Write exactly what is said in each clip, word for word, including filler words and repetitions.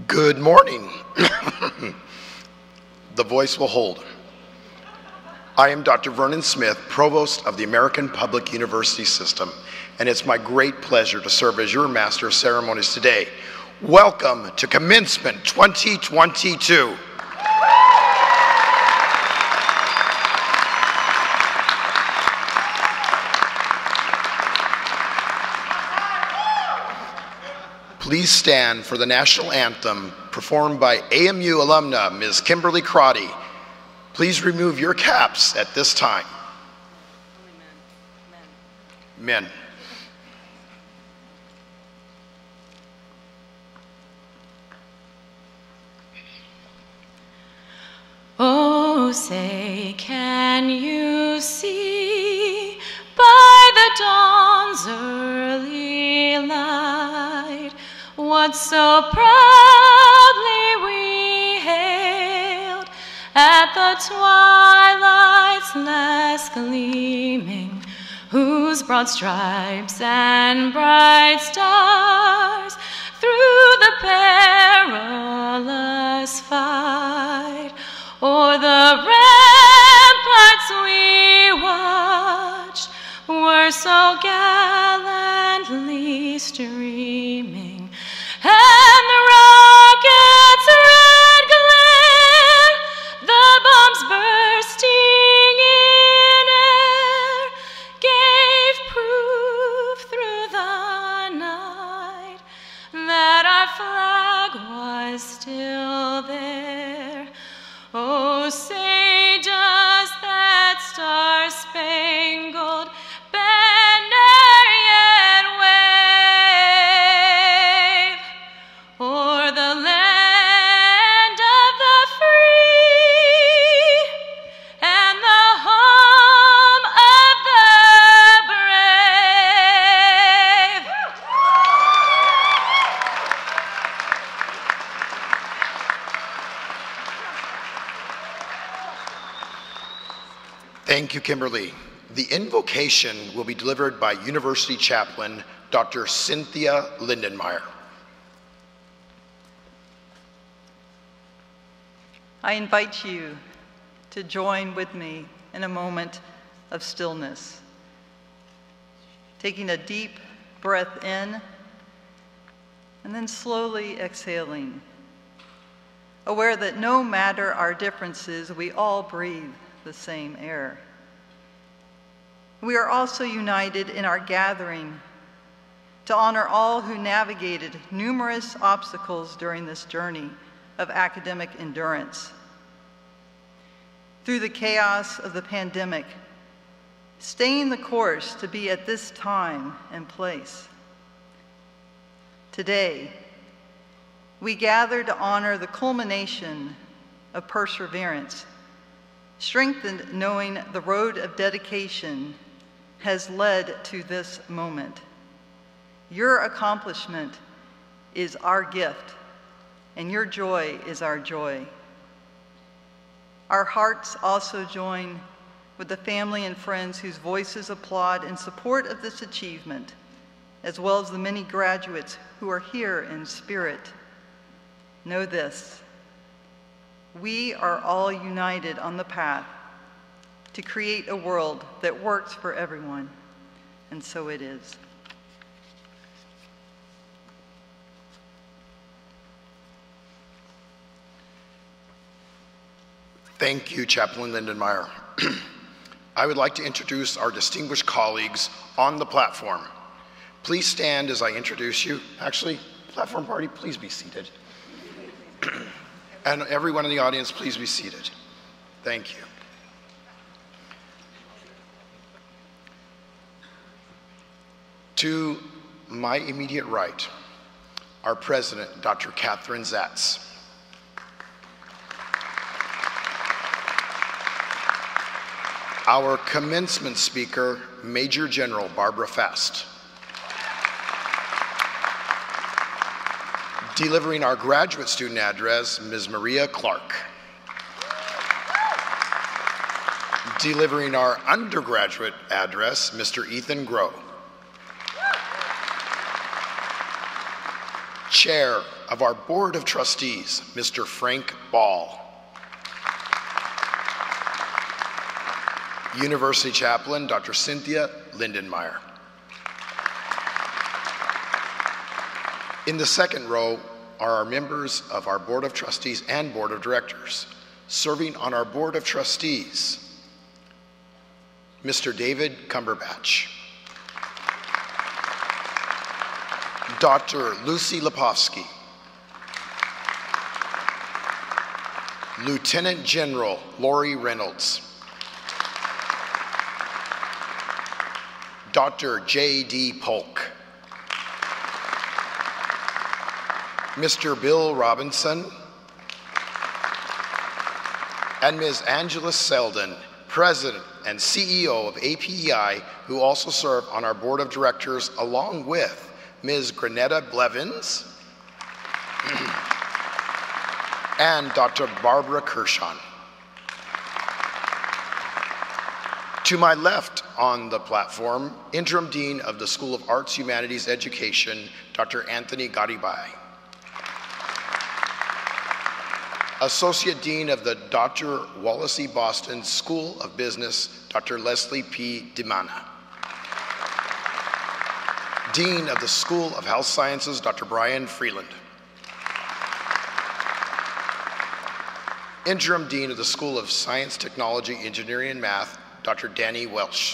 Good morning. The voice will hold. I am Doctor Vernon Smith, Provost of the American Public University System, and it's my great pleasure to serve as your Master of Ceremonies today. Welcome to Commencement twenty twenty-two. Please stand for the national anthem performed by A M U alumna Miz Kimberly Crotty. Please remove your caps at this time. Only men. Men. Men. Oh, say, can you see by the dawn's early light what so proudly we hailed at the twilight's last gleaming, whose broad stripes and bright stars through the perilous fight o'er the ramparts we watched were so gallantly streaming, and the rocket's red glare, the bombs bursting in air, gave proof through the night that our flag was still there. Oh, say does that star-spangled banner yet wave o'er the land of the free and the home of the brave? Thank you, Kimberly. The invocation will be delivered by University Chaplain Doctor Cynthia Lindenmeyer. I invite you to join with me in a moment of stillness, taking a deep breath in and then slowly exhaling, aware that no matter our differences, we all breathe the same air. We are also united in our gathering to honor all who navigated numerous obstacles during this journey of academic endurance. Through the chaos of the pandemic, staying the course to be at this time and place. Today, we gather to honor the culmination of perseverance, strengthened knowing the road of dedication has led to this moment. Your accomplishment is our gift, and your joy is our joy. Our hearts also join with the family and friends whose voices applaud in support of this achievement, as well as the many graduates who are here in spirit. Know this: we are all united on the path to create a world that works for everyone, and so it is. Thank you, Chaplain Lindenmeyer. I would like to introduce our distinguished colleagues on the platform. Please stand as I introduce you. Actually, platform party, please be seated. And everyone in the audience, please be seated. Thank you. To my immediate right, our president, Doctor Catherine Zatz. Our commencement speaker, Major General Barbara Fast. Delivering our graduate student address, Miz Maria Clark. Delivering our undergraduate address, Mister Ethan Groh. Chair of our Board of Trustees, Mister Frank Ball. University Chaplain, Doctor Cynthia Lindenmeyer. In the second row are our members of our Board of Trustees and Board of Directors. Serving on our Board of Trustees, Mister David Cumberbatch, Doctor Lucy Lipovsky, Lieutenant General Lori Reynolds, Doctor J D Polk, Mister Bill Robinson, and Miz Angela Selden, President and C E O of A P E I, who also serve on our Board of Directors, along with Miz Granetta Blevins and Doctor Barbara Kershon. To my left on the platform, Interim Dean of the School of Arts, Humanities, Education, Doctor Anthony Garibay. Associate Dean of the Doctor Wallace E. Boston School of Business, Doctor Leslie P. DiMana. Dean of the School of Health Sciences, Doctor Brian Freeland. Interim Dean of the School of Science, Technology, Engineering, and Math, Doctor Danny Welsh.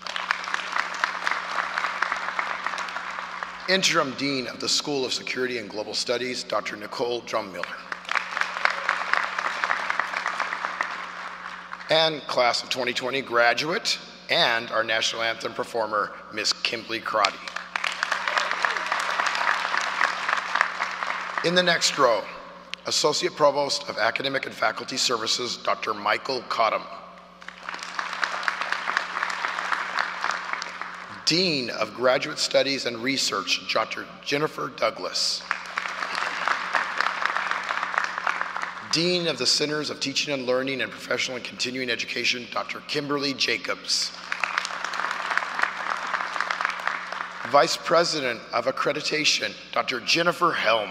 Interim Dean of the School of Security and Global Studies, Doctor Nicole Drummiller. And Class of twenty twenty graduate and our National Anthem performer, Miss Kimberly Crotty. In the next row, Associate Provost of Academic and Faculty Services, Doctor Michael Cottom. Dean of Graduate Studies and Research, Doctor Jennifer Douglas. Dean of the Centers of Teaching and Learning and Professional and Continuing Education, Doctor Kimberly Jacobs. Vice President of Accreditation, Doctor Jennifer Helm.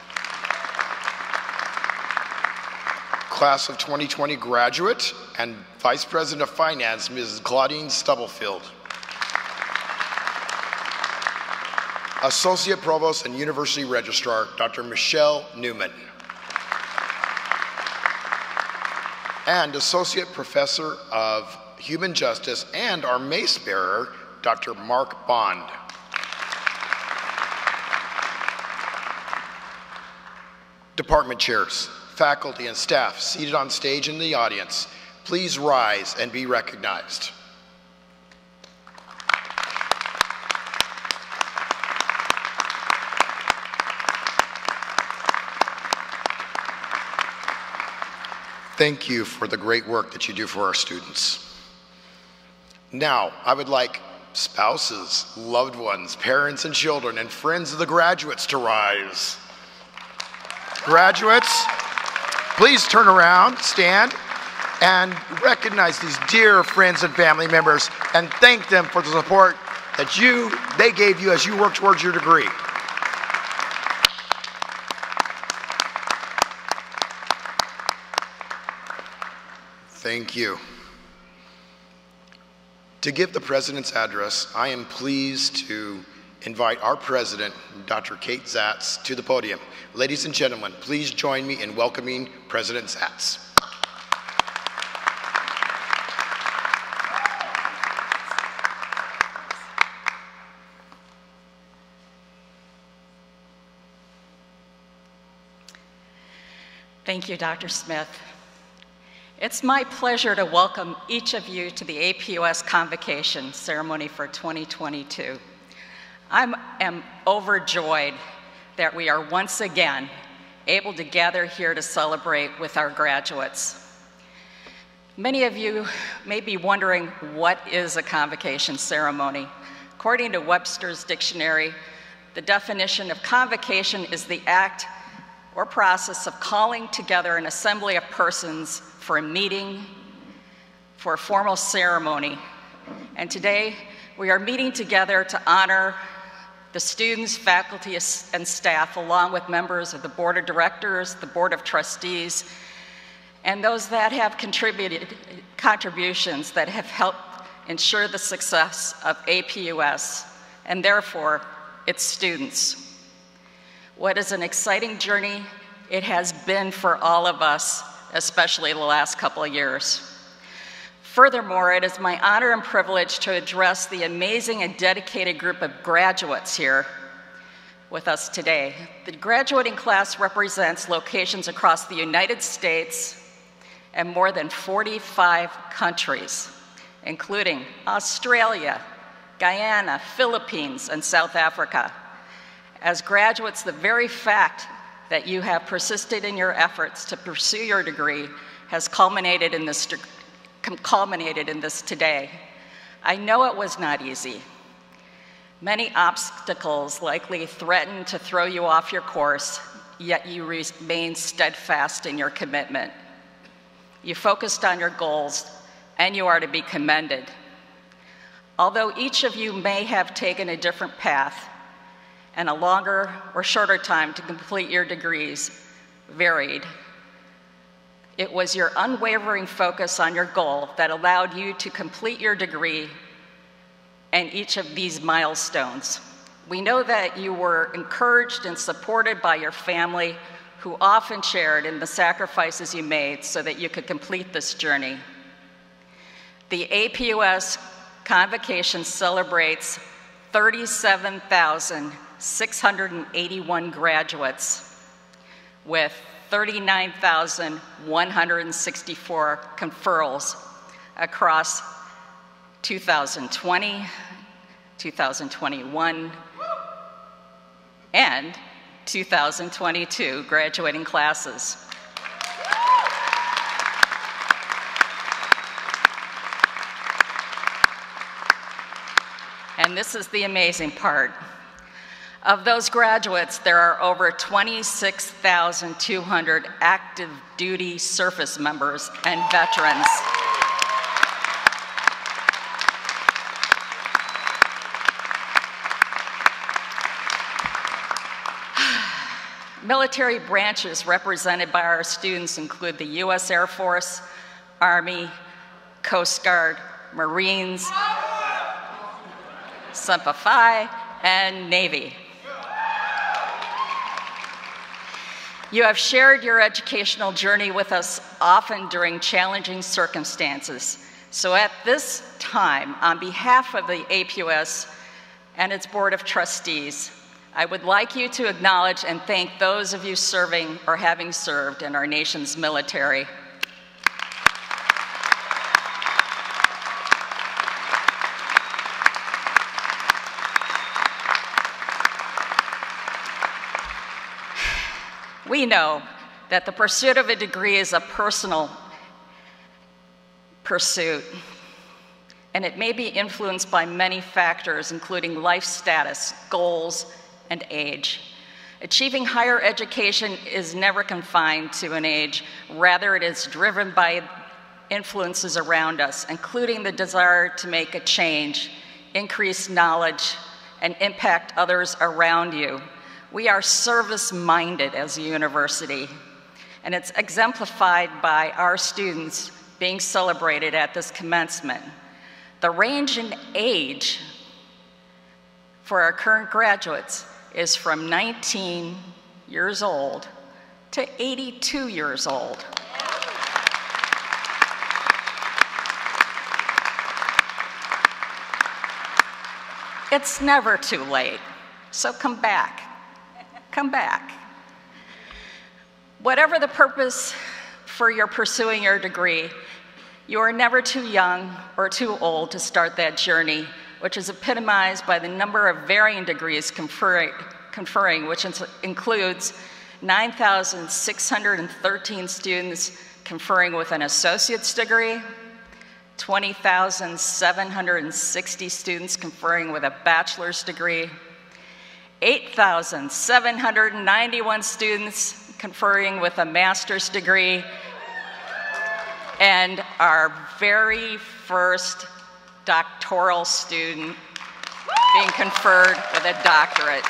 Class of twenty twenty graduate and Vice President of Finance, Missus Claudine Stubblefield. Associate Provost and University Registrar, Doctor Michelle Newman. And Associate Professor of Human Justice and our mace bearer, Doctor Mark Bond. Department chairs, faculty, and staff seated on stage in the audience, please rise and be recognized. Thank you for the great work that you do for our students. Now, I would like spouses, loved ones, parents and children, and friends of the graduates to rise. Graduates, please turn around, stand, and recognize these dear friends and family members and thank them for the support that you, they gave you as you work towards your degree. Thank you. To give the President's address, I am pleased to invite our President, Doctor Kate Zatz, to the podium. Ladies and gentlemen, please join me in welcoming President Zatz. Thank you, Doctor Smith. It's my pleasure to welcome each of you to the A P U S Convocation ceremony for twenty twenty-two. I am overjoyed that we are once again able to gather here to celebrate with our graduates. Many of you may be wondering, what is a convocation ceremony? According to Webster's Dictionary, the definition of convocation is the act or process of calling together an assembly of persons for a meeting, for a formal ceremony. And today, we are meeting together to honor the students, faculty, and staff, along with members of the Board of Directors, the Board of Trustees, and those that have contributed contributions that have helped ensure the success of A P U S, and therefore its students. What is an exciting journey it has been for all of us, especially the last couple of years. Furthermore, it is my honor and privilege to address the amazing and dedicated group of graduates here with us today. The graduating class represents locations across the United States and more than forty-five countries, including Australia, Guyana, Philippines, and South Africa. As graduates, the very fact that you have persisted in your efforts to pursue your degree has culminated in this culminated in this today. I know it was not easy. Many obstacles likely threatened to throw you off your course, yet you remained steadfast in your commitment. You focused on your goals, and you are to be commended. Although each of you may have taken a different path, and a longer or shorter time to complete your degrees varied, it was your unwavering focus on your goal that allowed you to complete your degree and each of these milestones. We know that you were encouraged and supported by your family, who often shared in the sacrifices you made so that you could complete this journey. The A P U S Convocation celebrates thirty-seven thousand six hundred eighty-one graduates with thirty-nine thousand one hundred sixty-four conferrals across two thousand twenty, two thousand twenty-one, and two thousand twenty-two graduating classes. And this is the amazing part. Of those graduates, there are over twenty-six thousand two hundred active duty service members and veterans. Military branches represented by our students include the U S Air Force, Army, Coast Guard, Marines, Semper Fi, and Navy. You have shared your educational journey with us often during challenging circumstances. So at this time, on behalf of the A P U S and its Board of Trustees, I would like you to acknowledge and thank those of you serving or having served in our nation's military. We know that the pursuit of a degree is a personal pursuit, and it may be influenced by many factors, including life status, goals, and age. Achieving higher education is never confined to an age. Rather, it is driven by influences around us, including the desire to make a change, increase knowledge, and impact others around you. We are service-minded as a university, and it's exemplified by our students being celebrated at this commencement. The range in age for our current graduates is from nineteen years old to eighty-two years old. It's never too late, so come back. Come back. Whatever the purpose for your pursuing your degree, you are never too young or too old to start that journey, which is epitomized by the number of varying degrees conferring, conferring which includes nine thousand six hundred thirteen students conferring with an associate's degree, twenty thousand seven hundred sixty students conferring with a bachelor's degree, eight thousand seven hundred ninety-one students conferring with a master's degree, and our very first doctoral student being conferred with a doctorate.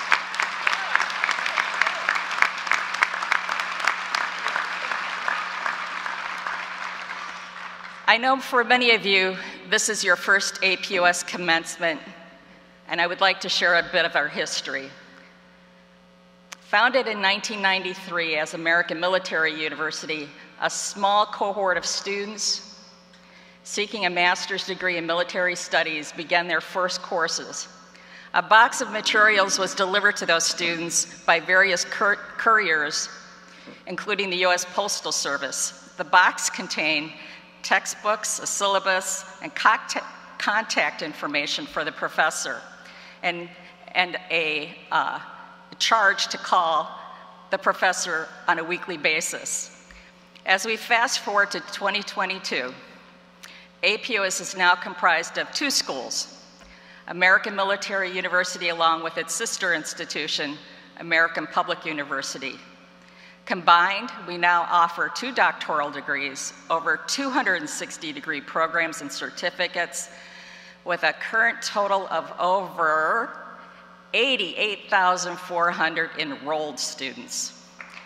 I know for many of you, this is your first A P U S commencement, and I would like to share a bit of our history. Founded in nineteen ninety-three as American Military University, a small cohort of students seeking a master's degree in military studies began their first courses. A box of materials was delivered to those students by various cur couriers, including the U S Postal Service. The box contained textbooks, a syllabus, and contact information for the professor, and, and a uh, charge to call the professor on a weekly basis. As we fast forward to twenty twenty-two, A P U S is now comprised of two schools, American Military University along with its sister institution, American Public University. Combined, we now offer two doctoral degrees, over two hundred sixty degree programs and certificates, with a current total of over eighty-eight thousand four hundred enrolled students.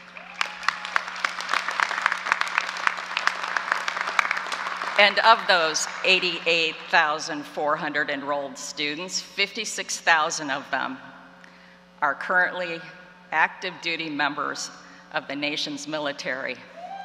And of those eighty-eight thousand four hundred enrolled students, fifty-six thousand of them are currently active duty members of the nation's military.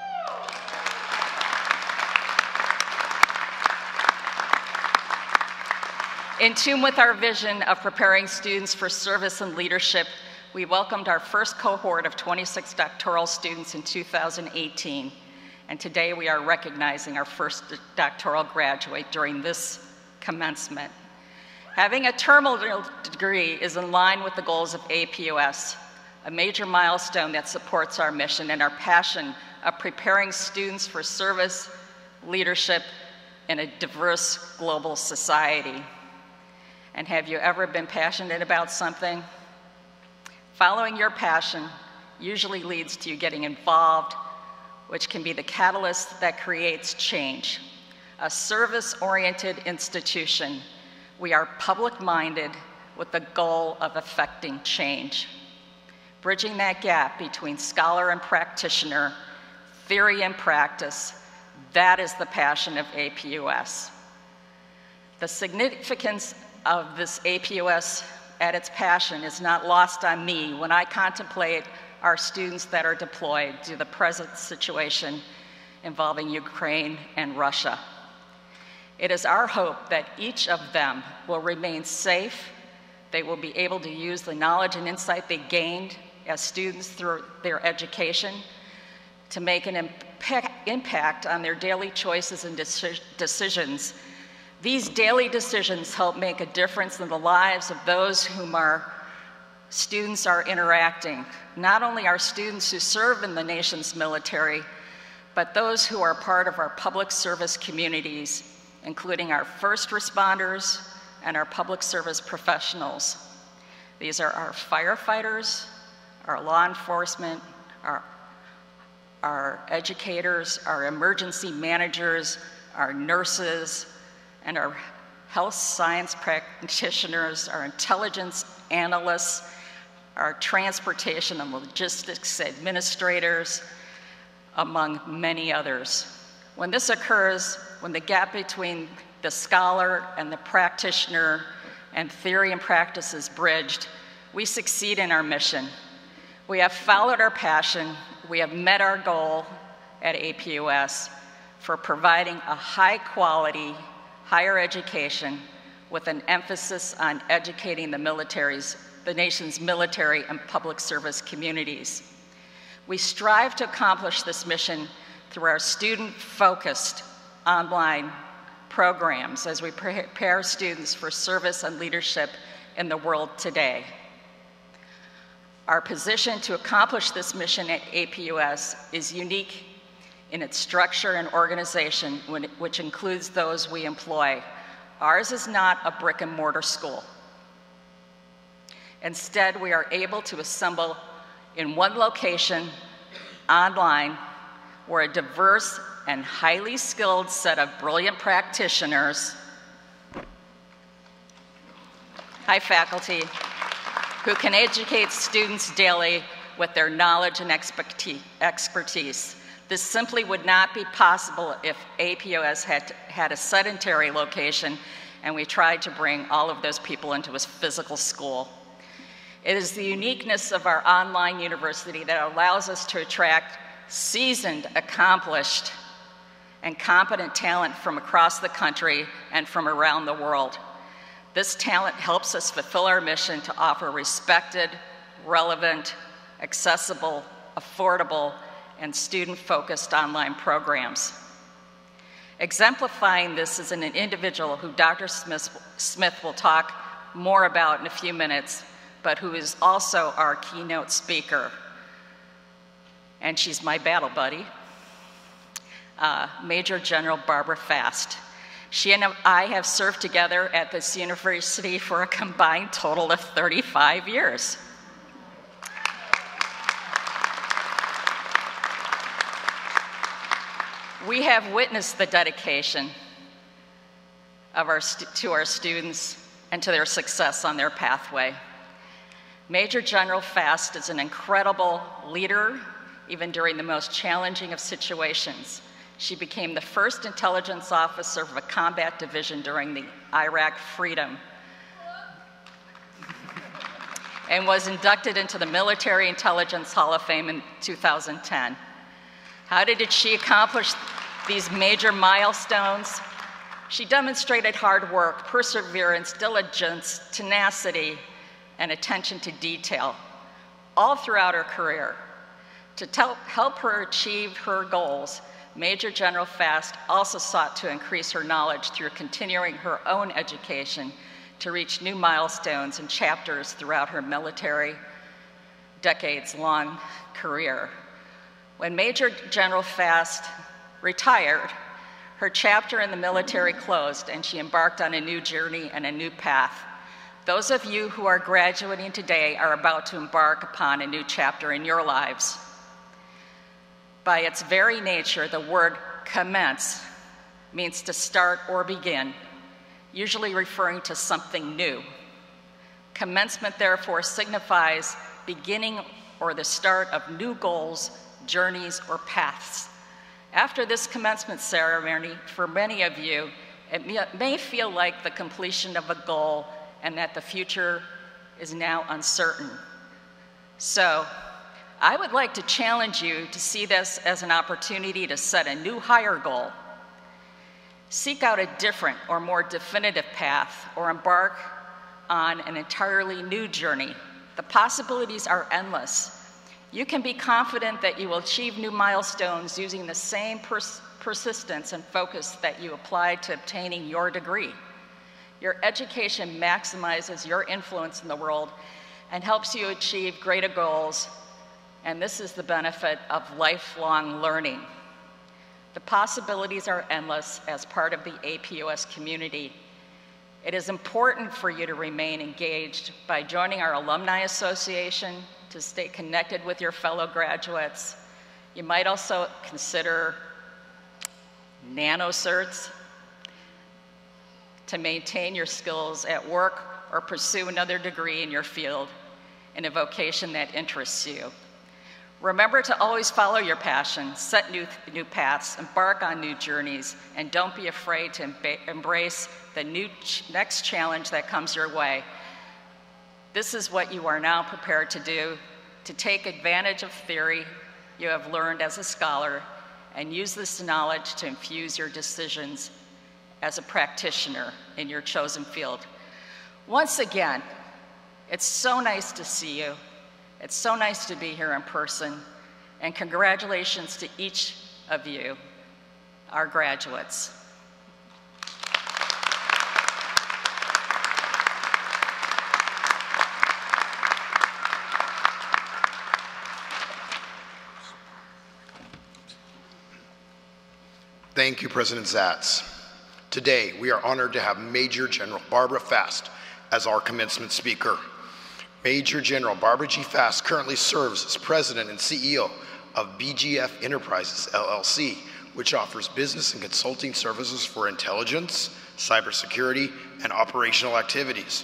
In tune with our vision of preparing students for service and leadership, we welcomed our first cohort of twenty-six doctoral students in two thousand eighteen, and today we are recognizing our first doctoral graduate during this commencement. Having a terminal degree is in line with the goals of A P U S, a major milestone that supports our mission and our passion of preparing students for service, leadership, in a diverse global society. And have you ever been passionate about something? Following your passion usually leads to you getting involved, which can be the catalyst that creates change. A service-oriented institution, we are public-minded with the goal of effecting change. Bridging that gap between scholar and practitioner, theory and practice, that is the passion of A P U S. The significance of this A P U S at its passion is not lost on me when I contemplate our students that are deployed to the present situation involving Ukraine and Russia. It is our hope that each of them will remain safe. They will be able to use the knowledge and insight they gained as students through their education to make an impact, impact on their daily choices and deci- decisions. These daily decisions help make a difference in the lives of those whom our students are interacting. Not only our students who serve in the nation's military, but those who are part of our public service communities, including our first responders and our public service professionals. These are our firefighters, our law enforcement, our, our educators, our emergency managers, our nurses, and our health science practitioners, our intelligence analysts, our transportation and logistics administrators, among many others. When this occurs, when the gap between the scholar and the practitioner and theory and practice is bridged, we succeed in our mission. We have followed our passion, we have met our goal at A P U S for providing a high quality higher education with an emphasis on educating the military's, the nation's military and public service communities. We strive to accomplish this mission through our student-focused online programs as we prepare students for service and leadership in the world today. Our position to accomplish this mission at A P U S is unique in its structure and organization, which includes those we employ. Ours is not a brick and mortar school. Instead, we are able to assemble in one location, online, where a diverse and highly skilled set of brilliant practitioners Hi, faculty, who can educate students daily with their knowledge and expertise. This simply would not be possible if A P O S had, had a sedentary location and we tried to bring all of those people into a physical school. It is the uniqueness of our online university that allows us to attract seasoned, accomplished, and competent talent from across the country and from around the world. This talent helps us fulfill our mission to offer respected, relevant, accessible, affordable, and student-focused online programs. Exemplifying this is an individual who Doctor Smith, Smith will talk more about in a few minutes, but who is also our keynote speaker. And she's my battle buddy, uh, Major General Barbara Fast. She and I have served together at this university for a combined total of thirty-five years. We have witnessed the dedication of our to our students and to their success on their pathway. Major General Fast is an incredible leader, even during the most challenging of situations. She became the first intelligence officer of a combat division during the Iraq Freedom and was inducted into the Military Intelligence Hall of Fame in two thousand ten. How did she accomplish these major milestones? She demonstrated hard work, perseverance, diligence, tenacity, and attention to detail all throughout her career. To tell, help her achieve her goals, Major General Fast also sought to increase her knowledge through continuing her own education to reach new milestones and chapters throughout her military decades-long career. When Major General Fast retired, her chapter in the military closed and she embarked on a new journey and a new path. Those of you who are graduating today are about to embark upon a new chapter in your lives. By its very nature, the word commence means to start or begin, usually referring to something new. Commencement, therefore, signifies beginning or the start of new goals, journeys, or paths. After this commencement ceremony, for many of you, it may feel like the completion of a goal and that the future is now uncertain. So, I would like to challenge you to see this as an opportunity to set a new higher goal. Seek out a different or more definitive path or embark on an entirely new journey. The possibilities are endless. You can be confident that you will achieve new milestones using the same pers persistence and focus that you applied to obtaining your degree. Your education maximizes your influence in the world and helps you achieve greater goals, and this is the benefit of lifelong learning. The possibilities are endless as part of the A P O S community. It is important for you to remain engaged by joining our Alumni Association to stay connected with your fellow graduates. You might also consider nano-certs to maintain your skills at work or pursue another degree in your field in a vocation that interests you. Remember to always follow your passion, set new, new paths, embark on new journeys, and don't be afraid to embrace the new ch next challenge that comes your way. This is what you are now prepared to do, to take advantage of theory you have learned as a scholar and use this knowledge to infuse your decisions as a practitioner in your chosen field. Once again, it's so nice to see you. It's so nice to be here in person, and congratulations to each of you, our graduates. Thank you, President Zatz. Today, we are honored to have Major General Barbara Fast as our commencement speaker. Major General Barbara G. Fast currently serves as President and C E O of B G F Enterprises, L L C, which offers business and consulting services for intelligence, cybersecurity, and operational activities.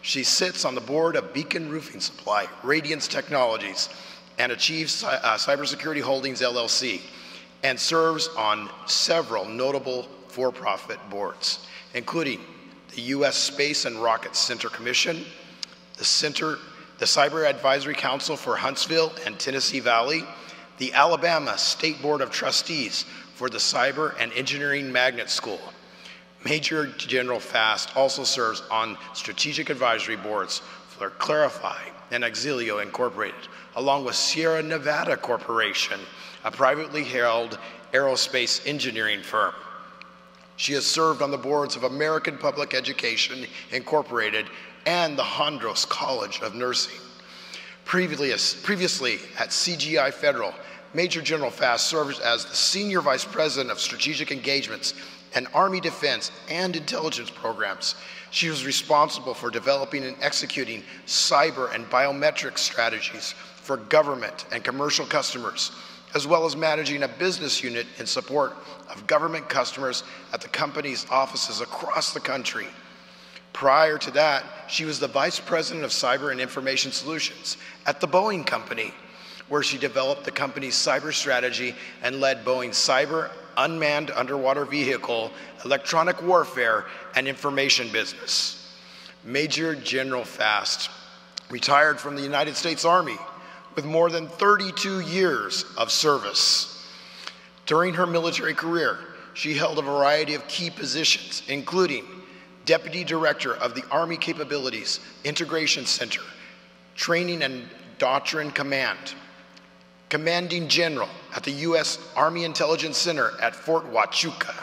She sits on the board of Beacon Roofing Supply, Radiance Technologies, and Achieves uh, Cybersecurity Holdings, L L C, and serves on several notable for-profit boards, including the U S Space and Rocket Center Commission, the Center, the Cyber Advisory Council for Huntsville and Tennessee Valley, the Alabama State Board of Trustees for the Cyber and Engineering Magnet School. Major General Fast also serves on strategic advisory boards for Clarify and Auxilio Incorporated, along with Sierra Nevada Corporation, a privately held aerospace engineering firm. She has served on the boards of American Public Education Incorporated and the Hondros College of Nursing. Previously, previously at C G I Federal, Major General Fast served as the Senior Vice President of Strategic Engagements and Army Defense and Intelligence Programs. She was responsible for developing and executing cyber and biometric strategies for government and commercial customers, as well as managing a business unit in support of government customers at the company's offices across the country. Prior to that, she was the Vice President of Cyber and Information Solutions at the Boeing Company, where she developed the company's cyber strategy and led Boeing's cyber, unmanned underwater vehicle, electronic warfare, and information business. Major General Fast retired from the United States Army with more than thirty-two years of service. During her military career, she held a variety of key positions, including Deputy Director of the Army Capabilities Integration Center, Training and Doctrine Command, Commanding General at the U S Army Intelligence Center at Fort Huachuca,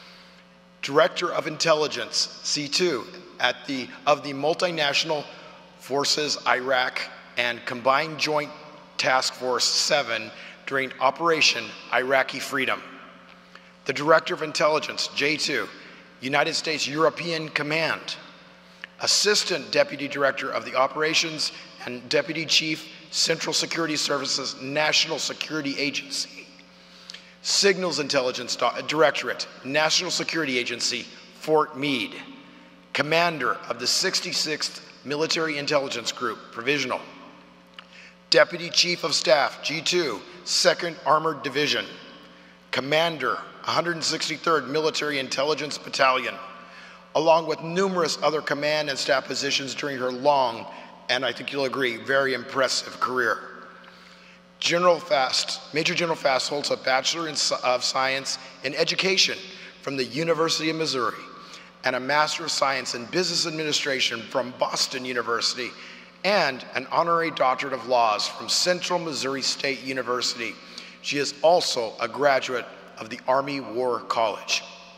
Director of Intelligence, C two, at the, of the Multinational Forces Iraq and Combined Joint Task Force seven during Operation Iraqi Freedom. The Director of Intelligence, J two, United States European Command, Assistant Deputy Director of the Operations and Deputy Chief, Central Security Services National Security Agency, Signals Intelligence Directorate, National Security Agency, Fort Meade, Commander of the sixty-sixth Military Intelligence Group, Provisional, Deputy Chief of Staff, G two, second Armored Division, Commander, one hundred sixty-third Military Intelligence Battalion, along with numerous other command and staff positions during her long, and I think you'll agree, very impressive career. General Fast, Major General Fast holds a Bachelor in, of Science in Education from the University of Missouri and a Master of Science in Business Administration from Boston University and an Honorary Doctorate of Laws from Central Missouri State University. She is also a graduate of the Army War College.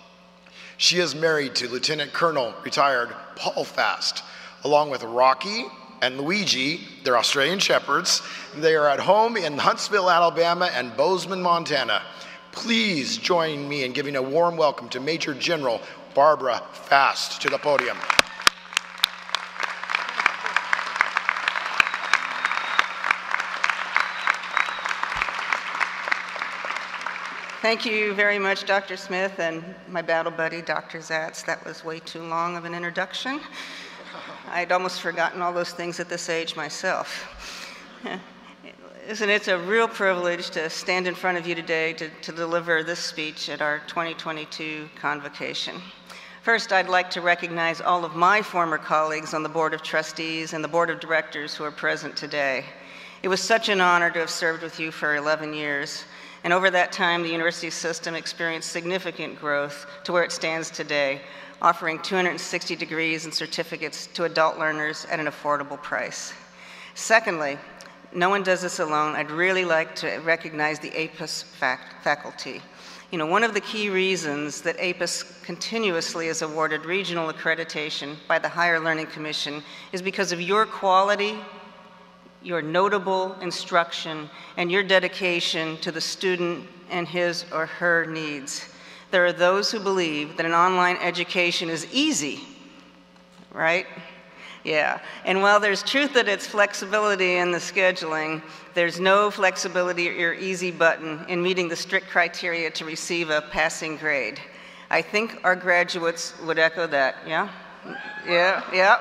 She is married to Lieutenant Colonel retired Paul Fast, along with Rocky and Luigi, they're Australian Shepherds. They are at home in Huntsville, Alabama and Bozeman, Montana. Please join me in giving a warm welcome to Major General Barbara Fast to the podium. Thank you very much, Doctor Smith, and my battle buddy, Doctor Zatz. That was way too long of an introduction. I'd almost forgotten all those things at this age myself. Isn't it a real privilege to stand in front of you today to, to deliver this speech at our twenty twenty-two Convocation. First, I'd like to recognize all of my former colleagues on the Board of Trustees and the Board of Directors who are present today. It was such an honor to have served with you for eleven years. And over that time, the university system experienced significant growth to where it stands today, offering two hundred sixty degrees and certificates to adult learners at an affordable price. Secondly, no one does this alone. I'd really like to recognize the A P U S fac faculty. You know, one of the key reasons that A P U S continuously is awarded regional accreditation by the Higher Learning Commission is because of your quality, your notable instruction, and your dedication to the student and his or her needs. There are those who believe that an online education is easy, right? Yeah, and while there's truth that it's flexibility in the scheduling, there's no flexibility or easy button in meeting the strict criteria to receive a passing grade. I think our graduates would echo that, yeah? Yeah, yeah.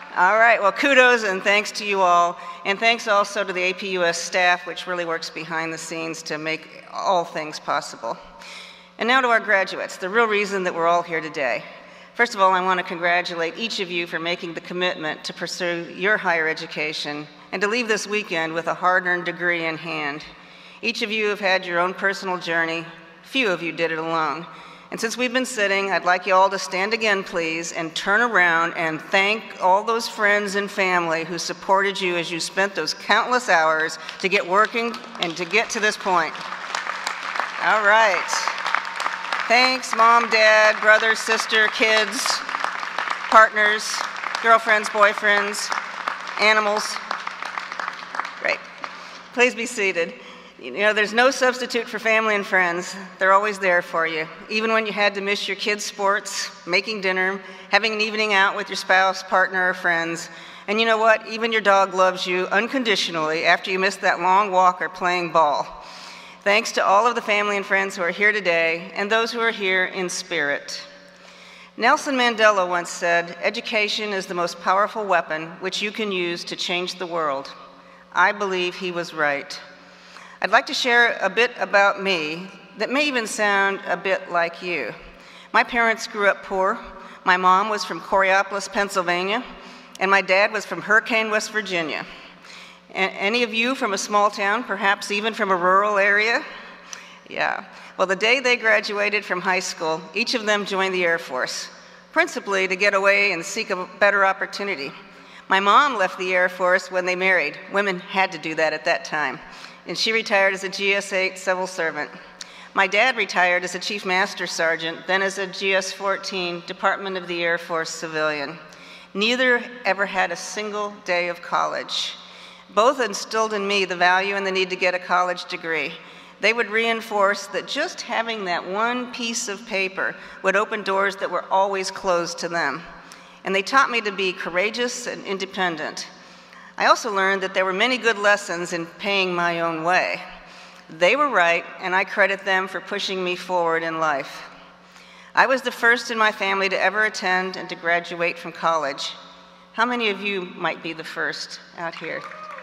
All right, well, kudos and thanks to you all. And thanks also to the A P U S staff, which really works behind the scenes to make all things possible. And now to our graduates, the real reason that we're all here today. First of all, I want to congratulate each of you for making the commitment to pursue your higher education and to leave this weekend with a hard-earned degree in hand. Each of you have had your own personal journey. Few of you did it alone. And since we've been sitting, I'd like you all to stand again, please, and turn around and thank all those friends and family who supported you as you spent those countless hours to get working and to get to this point. All right. Thanks, mom, dad, brother, sister, kids, partners, girlfriends, boyfriends, animals. Great. Please be seated. You know, there's no substitute for family and friends. They're always there for you, even when you had to miss your kids' sports, making dinner, having an evening out with your spouse, partner, or friends. And you know what? Even your dog loves you unconditionally after you missed that long walk or playing ball. Thanks to all of the family and friends who are here today and those who are here in spirit. Nelson Mandela once said, "Education is the most powerful weapon which you can use to change the world." I believe he was right. I'd like to share a bit about me that may even sound a bit like you. My parents grew up poor. My mom was from Coraopolis, Pennsylvania, and my dad was from Hurricane, West Virginia. A- any of you from a small town, perhaps even from a rural area? Yeah. Well, the day they graduated from high school, each of them joined the Air Force, principally to get away and seek a better opportunity. My mom left the Air Force when they married. Women had to do that at that time. And she retired as a G S eight civil servant. My dad retired as a Chief Master Sergeant, then as a G S fourteen Department of the Air Force civilian. Neither ever had a single day of college. Both instilled in me the value and the need to get a college degree. They would reinforce that just having that one piece of paper would open doors that were always closed to them. And they taught me to be courageous and independent. I also learned that there were many good lessons in paying my own way. They were right, and I credit them for pushing me forward in life. I was the first in my family to ever attend and to graduate from college. How many of you might be the first out here?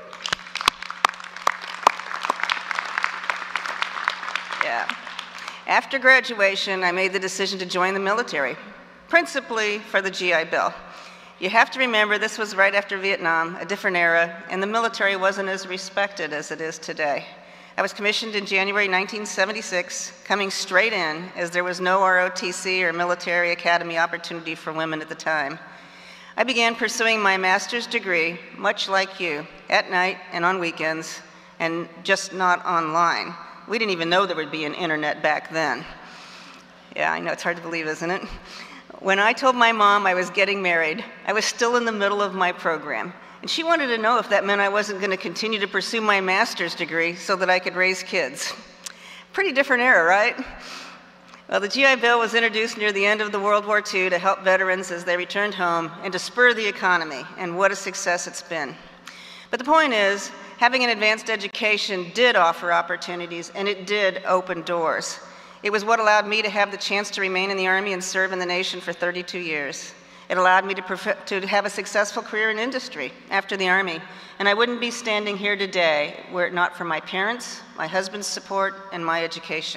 Yeah. After graduation, I made the decision to join the military, principally for the G I Bill. You have to remember this was right after Vietnam, a different era, and the military wasn't as respected as it is today. I was commissioned in January nineteen seventy-six, coming straight in as there was no R O T C or military academy opportunity for women at the time. I began pursuing my master's degree, much like you, at night and on weekends, and just not online. We didn't even know there would be an internet back then. Yeah, I know, it's hard to believe, isn't it? When I told my mom I was getting married, I was still in the middle of my program, and she wanted to know if that meant I wasn't going to continue to pursue my master's degree so that I could raise kids. Pretty different era, right? Well, the G I Bill was introduced near the end of the World War Two to help veterans as they returned home and to spur the economy, and what a success it's been. But the point is, having an advanced education did offer opportunities, and it did open doors. It was what allowed me to have the chance to remain in the Army and serve in the nation for thirty-two years. It allowed me to, to have a successful career in industry after the Army, and I wouldn't be standing here today were it not for my parents, my husband's support, and my education.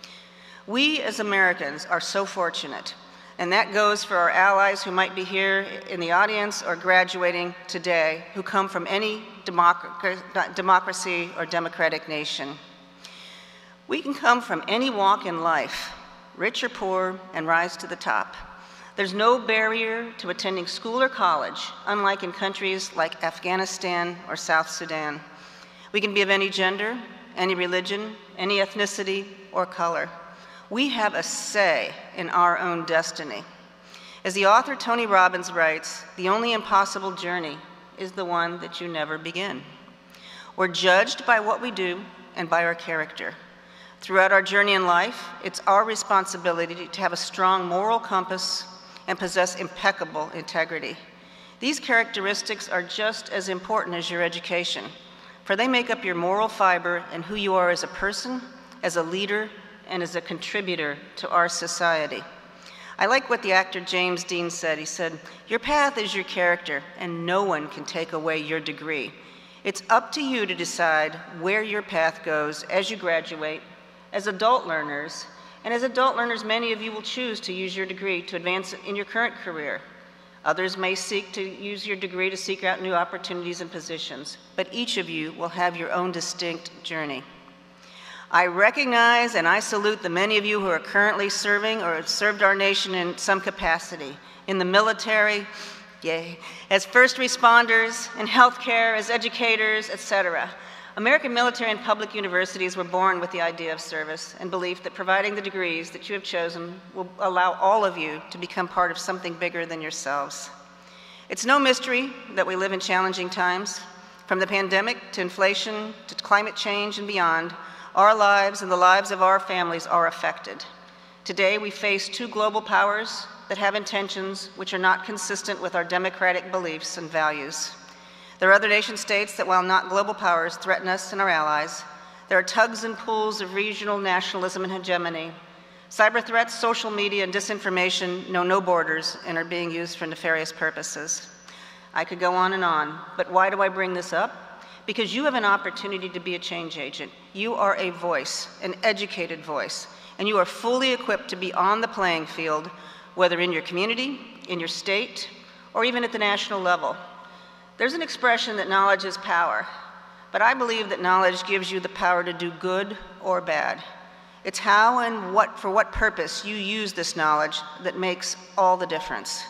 We as Americans are so fortunate, and that goes for our allies who might be here in the audience or graduating today, who come from any democ- democracy or democratic nation. We can come from any walk in life, rich or poor, and rise to the top. There's no barrier to attending school or college, unlike in countries like Afghanistan or South Sudan. We can be of any gender, any religion, any ethnicity, or color. We have a say in our own destiny. As the author Tony Robbins writes, the only impossible journey is the one that you never begin. We're judged by what we do and by our character. Throughout our journey in life, it's our responsibility to have a strong moral compass and possess impeccable integrity. These characteristics are just as important as your education, for they make up your moral fiber and who you are as a person, as a leader, and as a contributor to our society. I like what the actor James Dean said. He said, "Your path is your character, and no one can take away your degree. It's up to you to decide where your path goes as you graduate, as adult learners, and as adult learners, many of you will choose to use your degree to advance in your current career. Others may seek to use your degree to seek out new opportunities and positions, but each of you will have your own distinct journey. I recognize and I salute the many of you who are currently serving or have served our nation in some capacity, in the military, yay, as first responders, in healthcare, as educators, et cetera. American military and public universities were born with the idea of service and belief that providing the degrees that you have chosen will allow all of you to become part of something bigger than yourselves. It's no mystery that we live in challenging times. From the pandemic to inflation to climate change and beyond, our lives and the lives of our families are affected. Today, we face two global powers that have intentions which are not consistent with our democratic beliefs and values. There are other nation states that, while not global powers, threaten us and our allies. There are tugs and pulls of regional nationalism and hegemony. Cyber threats, social media, and disinformation know no borders and are being used for nefarious purposes. I could go on and on, but why do I bring this up? Because you have an opportunity to be a change agent. You are a voice, an educated voice, and you are fully equipped to be on the playing field, whether in your community, in your state, or even at the national level. There's an expression that knowledge is power, but I believe that knowledge gives you the power to do good or bad. It's how and what, for what purpose you use this knowledge that makes all the difference.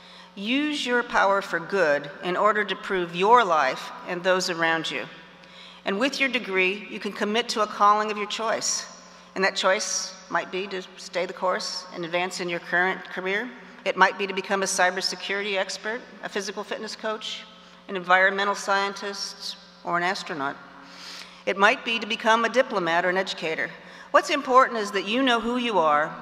Use your power for good in order to improve your life and those around you. And with your degree, you can commit to a calling of your choice. And that choice might be to stay the course and advance in your current career. It might be to become a cybersecurity expert, a physical fitness coach, an environmental scientist, or an astronaut. It might be to become a diplomat or an educator. What's important is that you know who you are,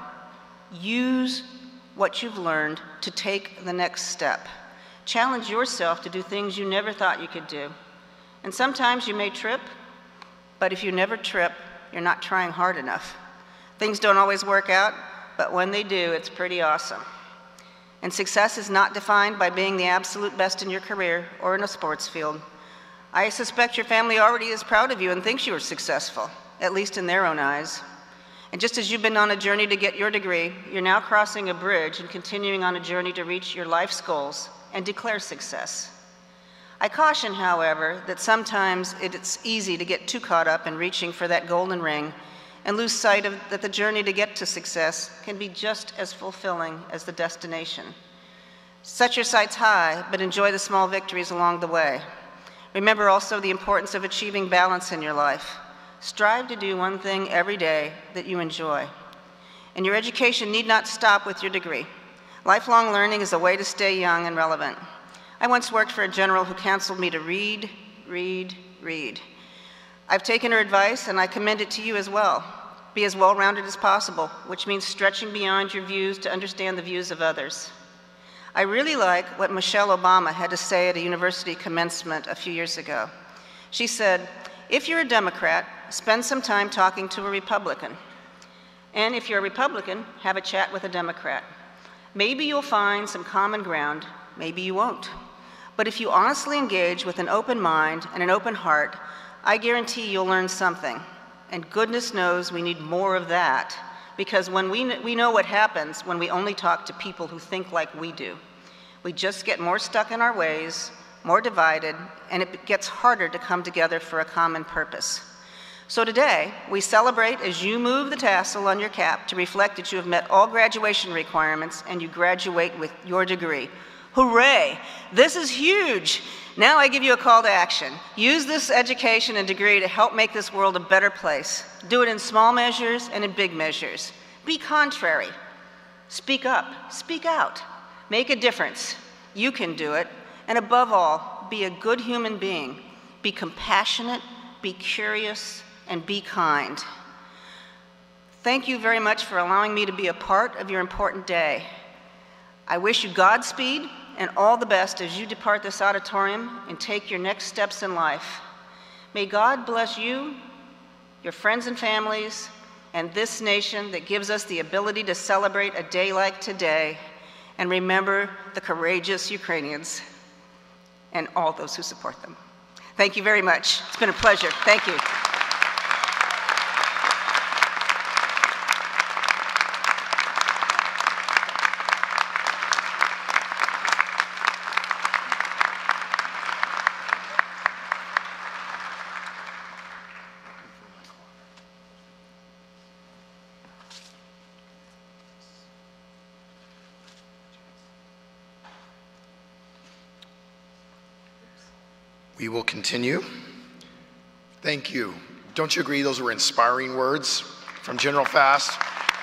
use what you've learned to take the next step. Challenge yourself to do things you never thought you could do. And sometimes you may trip, but if you never trip, you're not trying hard enough. Things don't always work out, but when they do, it's pretty awesome. And success is not defined by being the absolute best in your career or in a sports field. I suspect your family already is proud of you and thinks you are successful, at least in their own eyes. And just as you've been on a journey to get your degree, you're now crossing a bridge and continuing on a journey to reach your life's goals and declare success. I caution, however, that sometimes it's easy to get too caught up in reaching for that golden ring and lose sight of that the journey to get to success can be just as fulfilling as the destination. Set your sights high, but enjoy the small victories along the way. Remember also the importance of achieving balance in your life. Strive to do one thing every day that you enjoy. And your education need not stop with your degree. Lifelong learning is a way to stay young and relevant. I once worked for a general who counseled me to read, read, read. I've taken her advice and I commend it to you as well. Be as well-rounded as possible, which means stretching beyond your views to understand the views of others. I really like what Michelle Obama had to say at a university commencement a few years ago. She said, if you're a Democrat, spend some time talking to a Republican. And if you're a Republican, have a chat with a Democrat. Maybe you'll find some common ground, maybe you won't. But if you honestly engage with an open mind and an open heart, I guarantee you'll learn something. And goodness knows we need more of that, because when we, we know what happens when we only talk to people who think like we do. We just get more stuck in our ways, more divided, and it gets harder to come together for a common purpose. So today, we celebrate as you move the tassel on your cap to reflect that you have met all graduation requirements and you graduate with your degree. Hooray! This is huge! Now I give you a call to action. Use this education and degree to help make this world a better place. Do it in small measures and in big measures. Be contrary. Speak up. Speak out. Make a difference. You can do it. And above all, be a good human being. Be compassionate, be curious, and be kind. Thank you very much for allowing me to be a part of your important day. I wish you Godspeed and all the best as you depart this auditorium and take your next steps in life. May God bless you, your friends and families, and and this nation that gives us the ability to celebrate a day like today and remember the courageous Ukrainians and all those who support them. Thank you very much. It's been a pleasure. Thank you. We will continue. Thank you. Don't you agree those were inspiring words from General Fast?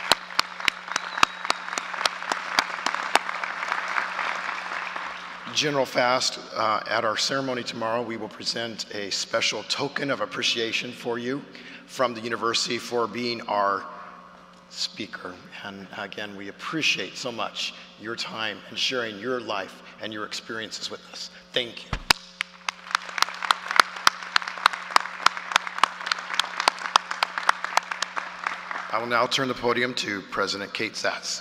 General Fast, uh, at our ceremony tomorrow, we will present a special token of appreciation for you from the university for being our speaker. And again, we appreciate so much your time and sharing your life and your experiences with us. Thank you. I will now turn the podium to President Kate Zatz.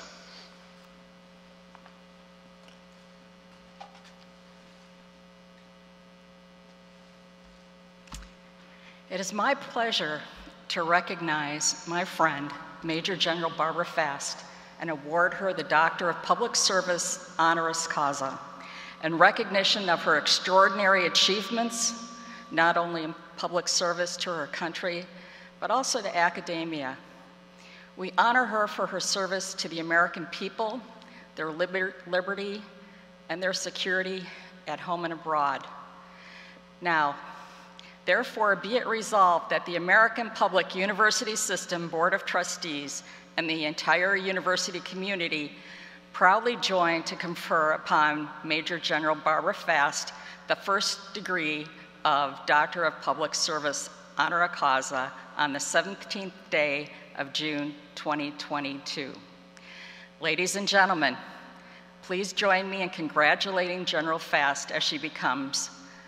It is my pleasure to recognize my friend, Major General Barbara Fast, and award her the Doctor of Public Service honoris causa in recognition of her extraordinary achievements, not only in public service to her country, but also to academia. We honor her for her service to the American people, their liber liberty, and their security at home and abroad. Now, therefore, be it resolved that the American Public University System Board of Trustees and the entire university community proudly join to confer upon Major General Barbara Fast the first degree of Doctor of Public Service honoris causa on the seventeenth day of June twenty twenty-two. Ladies and gentlemen, please join me in congratulating General Fast as she becomes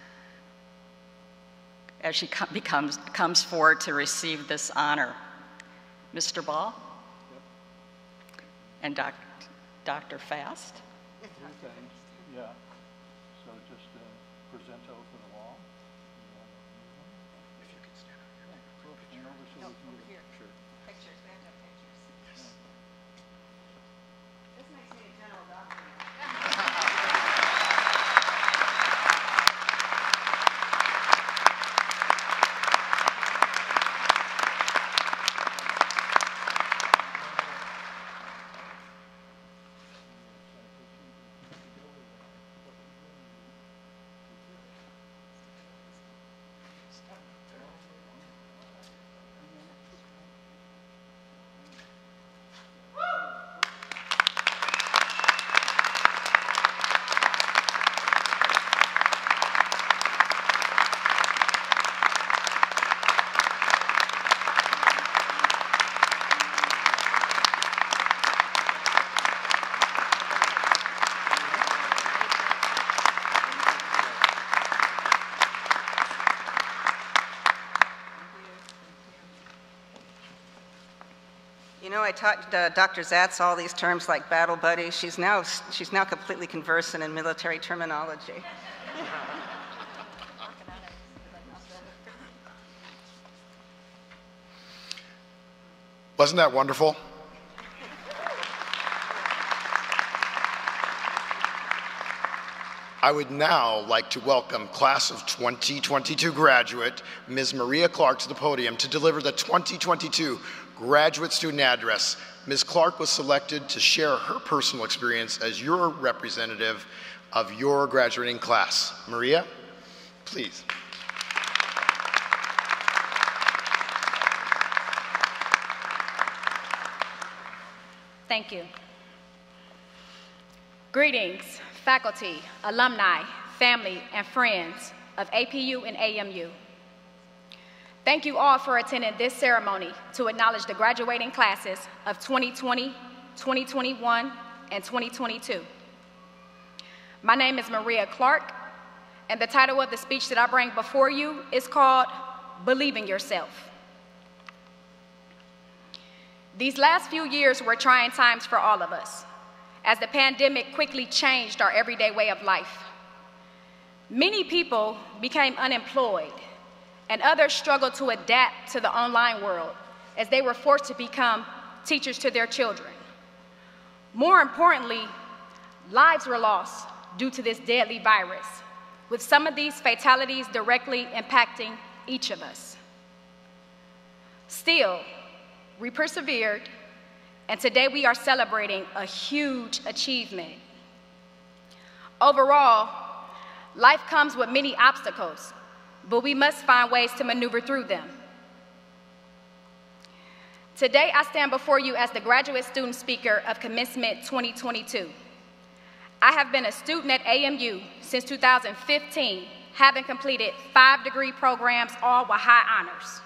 as she com becomes comes forward to receive this honor. Mister Ball? Yep. And doc, Doctor Fast? Two things, yeah. So just uh, present over the wall. If you could stand up here. Yeah, over so No, we can over get here. a picture. Pictures, we have to have pictures. This makes me a general doctor. You know, I taught uh, Doctor Zatz all these terms like battle buddy. She's now, she's now completely conversant in military terminology. Wasn't that wonderful? I would now like to welcome class of twenty twenty-two graduate, Miz Maria Clark, to the podium to deliver the twenty twenty-two graduate student address. Miz Clark was selected to share her personal experience as your representative of your graduating class. Maria, please. Thank you. Greetings, faculty, alumni, family, and friends of A P U and A M U. Thank you all for attending this ceremony to acknowledge the graduating classes of twenty twenty, twenty twenty-one, and twenty twenty-two. My name is Maria Clark, and the title of the speech that I bring before you is called Believe in Yourself. These last few years were trying times for all of us, as the pandemic quickly changed our everyday way of life. Many people became unemployed, and others struggled to adapt to the online world as they were forced to become teachers to their children. More importantly, lives were lost due to this deadly virus, with some of these fatalities directly impacting each of us. Still, we persevered, and today we are celebrating a huge achievement. Overall, life comes with many obstacles, but we must find ways to maneuver through them. Today, I stand before you as the graduate student speaker of Commencement twenty twenty-two. I have been a student at A M U since two thousand fifteen, having completed five degree programs, all with high honors.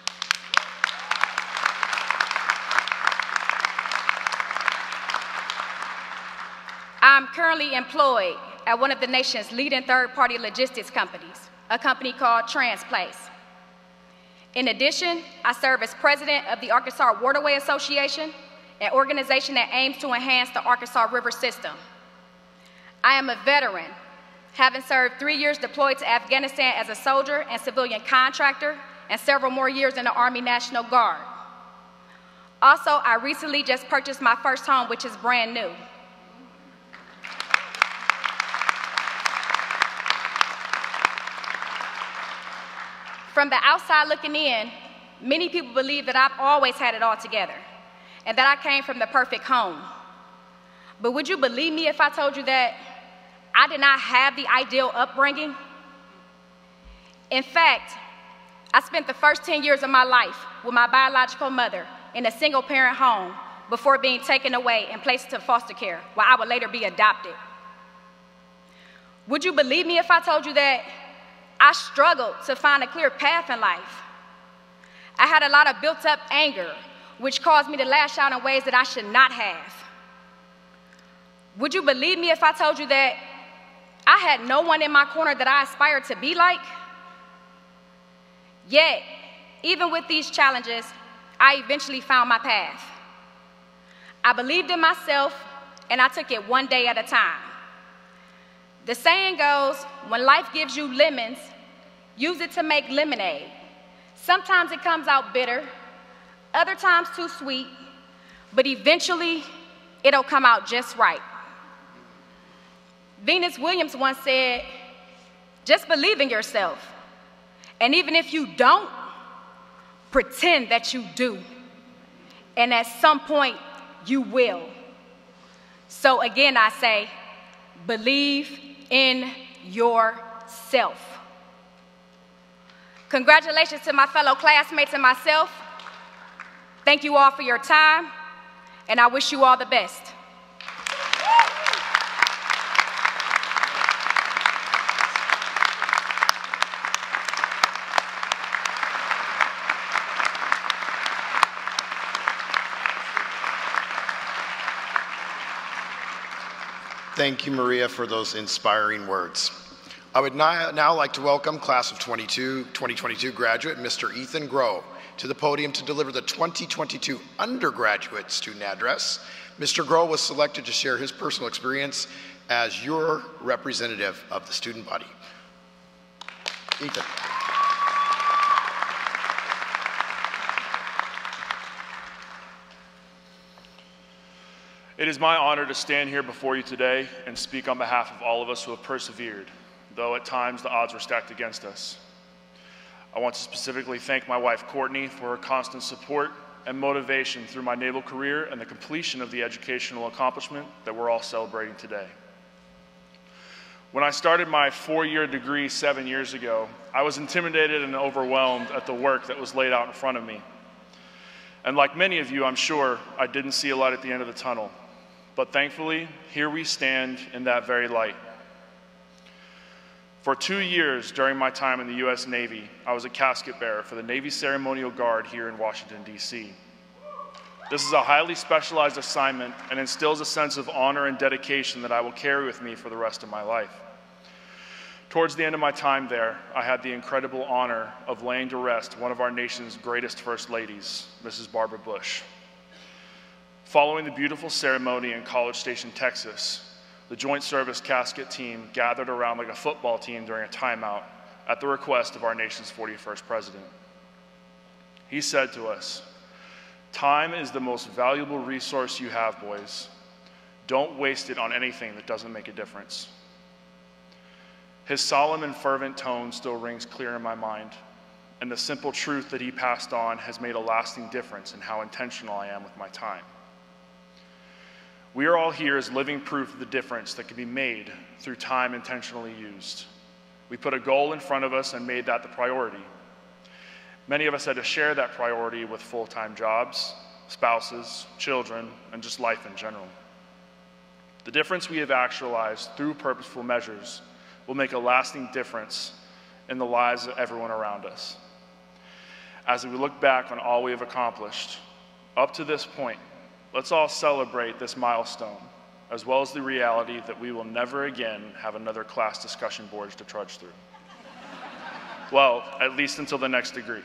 I'm currently employed at one of the nation's leading third-party logistics companies, a company called Transplace. In addition, I serve as president of the Arkansas Waterway Association, an organization that aims to enhance the Arkansas River system. I am a veteran, having served three years deployed to Afghanistan as a soldier and civilian contractor, and several more years in the Army National Guard. Also, I recently just purchased my first home, which is brand new. From the outside looking in, many people believe that I've always had it all together and that I came from the perfect home. But would you believe me if I told you that I did not have the ideal upbringing? In fact, I spent the first ten years of my life with my biological mother in a single-parent home before being taken away and placed into foster care, where I would later be adopted. Would you believe me if I told you that I struggled to find a clear path in life? I had a lot of built-up anger, which caused me to lash out in ways that I should not have. Would you believe me if I told you that I had no one in my corner that I aspired to be like? Yet, even with these challenges, I eventually found my path. I believed in myself, and I took it one day at a time. The saying goes, when life gives you lemons, use it to make lemonade. Sometimes it comes out bitter, other times too sweet, but eventually it'll come out just right. Venus Williams once said, just believe in yourself. And even if you don't, pretend that you do. And at some point, you will. So again, I say, believe in yourself. Congratulations to my fellow classmates and myself. Thank you all for your time, and I wish you all the best. Thank you, Maria, for those inspiring words. I would now, now like to welcome class of twenty twenty-two graduate, Mister Ethan Groh, to the podium to deliver the twenty twenty-two undergraduate student address. Mister Groh was selected to share his personal experience as your representative of the student body. Ethan. It is my honor to stand here before you today and speak on behalf of all of us who have persevered, though at times the odds were stacked against us. I want to specifically thank my wife, Courtney, for her constant support and motivation through my naval career and the completion of the educational accomplishment that we're all celebrating today. When I started my four-year degree seven years ago, I was intimidated and overwhelmed at the work that was laid out in front of me. And like many of you, I'm sure, I didn't see a light at the end of the tunnel. But thankfully, here we stand in that very light. For two years during my time in the U S Navy, I was a casket bearer for the Navy Ceremonial Guard here in Washington, D C This is a highly specialized assignment and instills a sense of honor and dedication that I will carry with me for the rest of my life. Towards the end of my time there, I had the incredible honor of laying to rest one of our nation's greatest First Ladies, Missus Barbara Bush. Following the beautiful ceremony in College Station, Texas, the Joint Service Casket team gathered around like a football team during a timeout at the request of our nation's forty-first president. He said to us, "Time is the most valuable resource you have, boys. Don't waste it on anything that doesn't make a difference." His solemn and fervent tone still rings clear in my mind, and the simple truth that he passed on has made a lasting difference in how intentional I am with my time. We are all here as living proof of the difference that can be made through time intentionally used. We put a goal in front of us and made that the priority. Many of us had to share that priority with full-time jobs, spouses, children, and just life in general. The difference we have actualized through purposeful measures will make a lasting difference in the lives of everyone around us. As we look back on all we have accomplished, up to this point, let's all celebrate this milestone, as well as the reality that we will never again have another class discussion boards to trudge through. Well, at least until the next degree.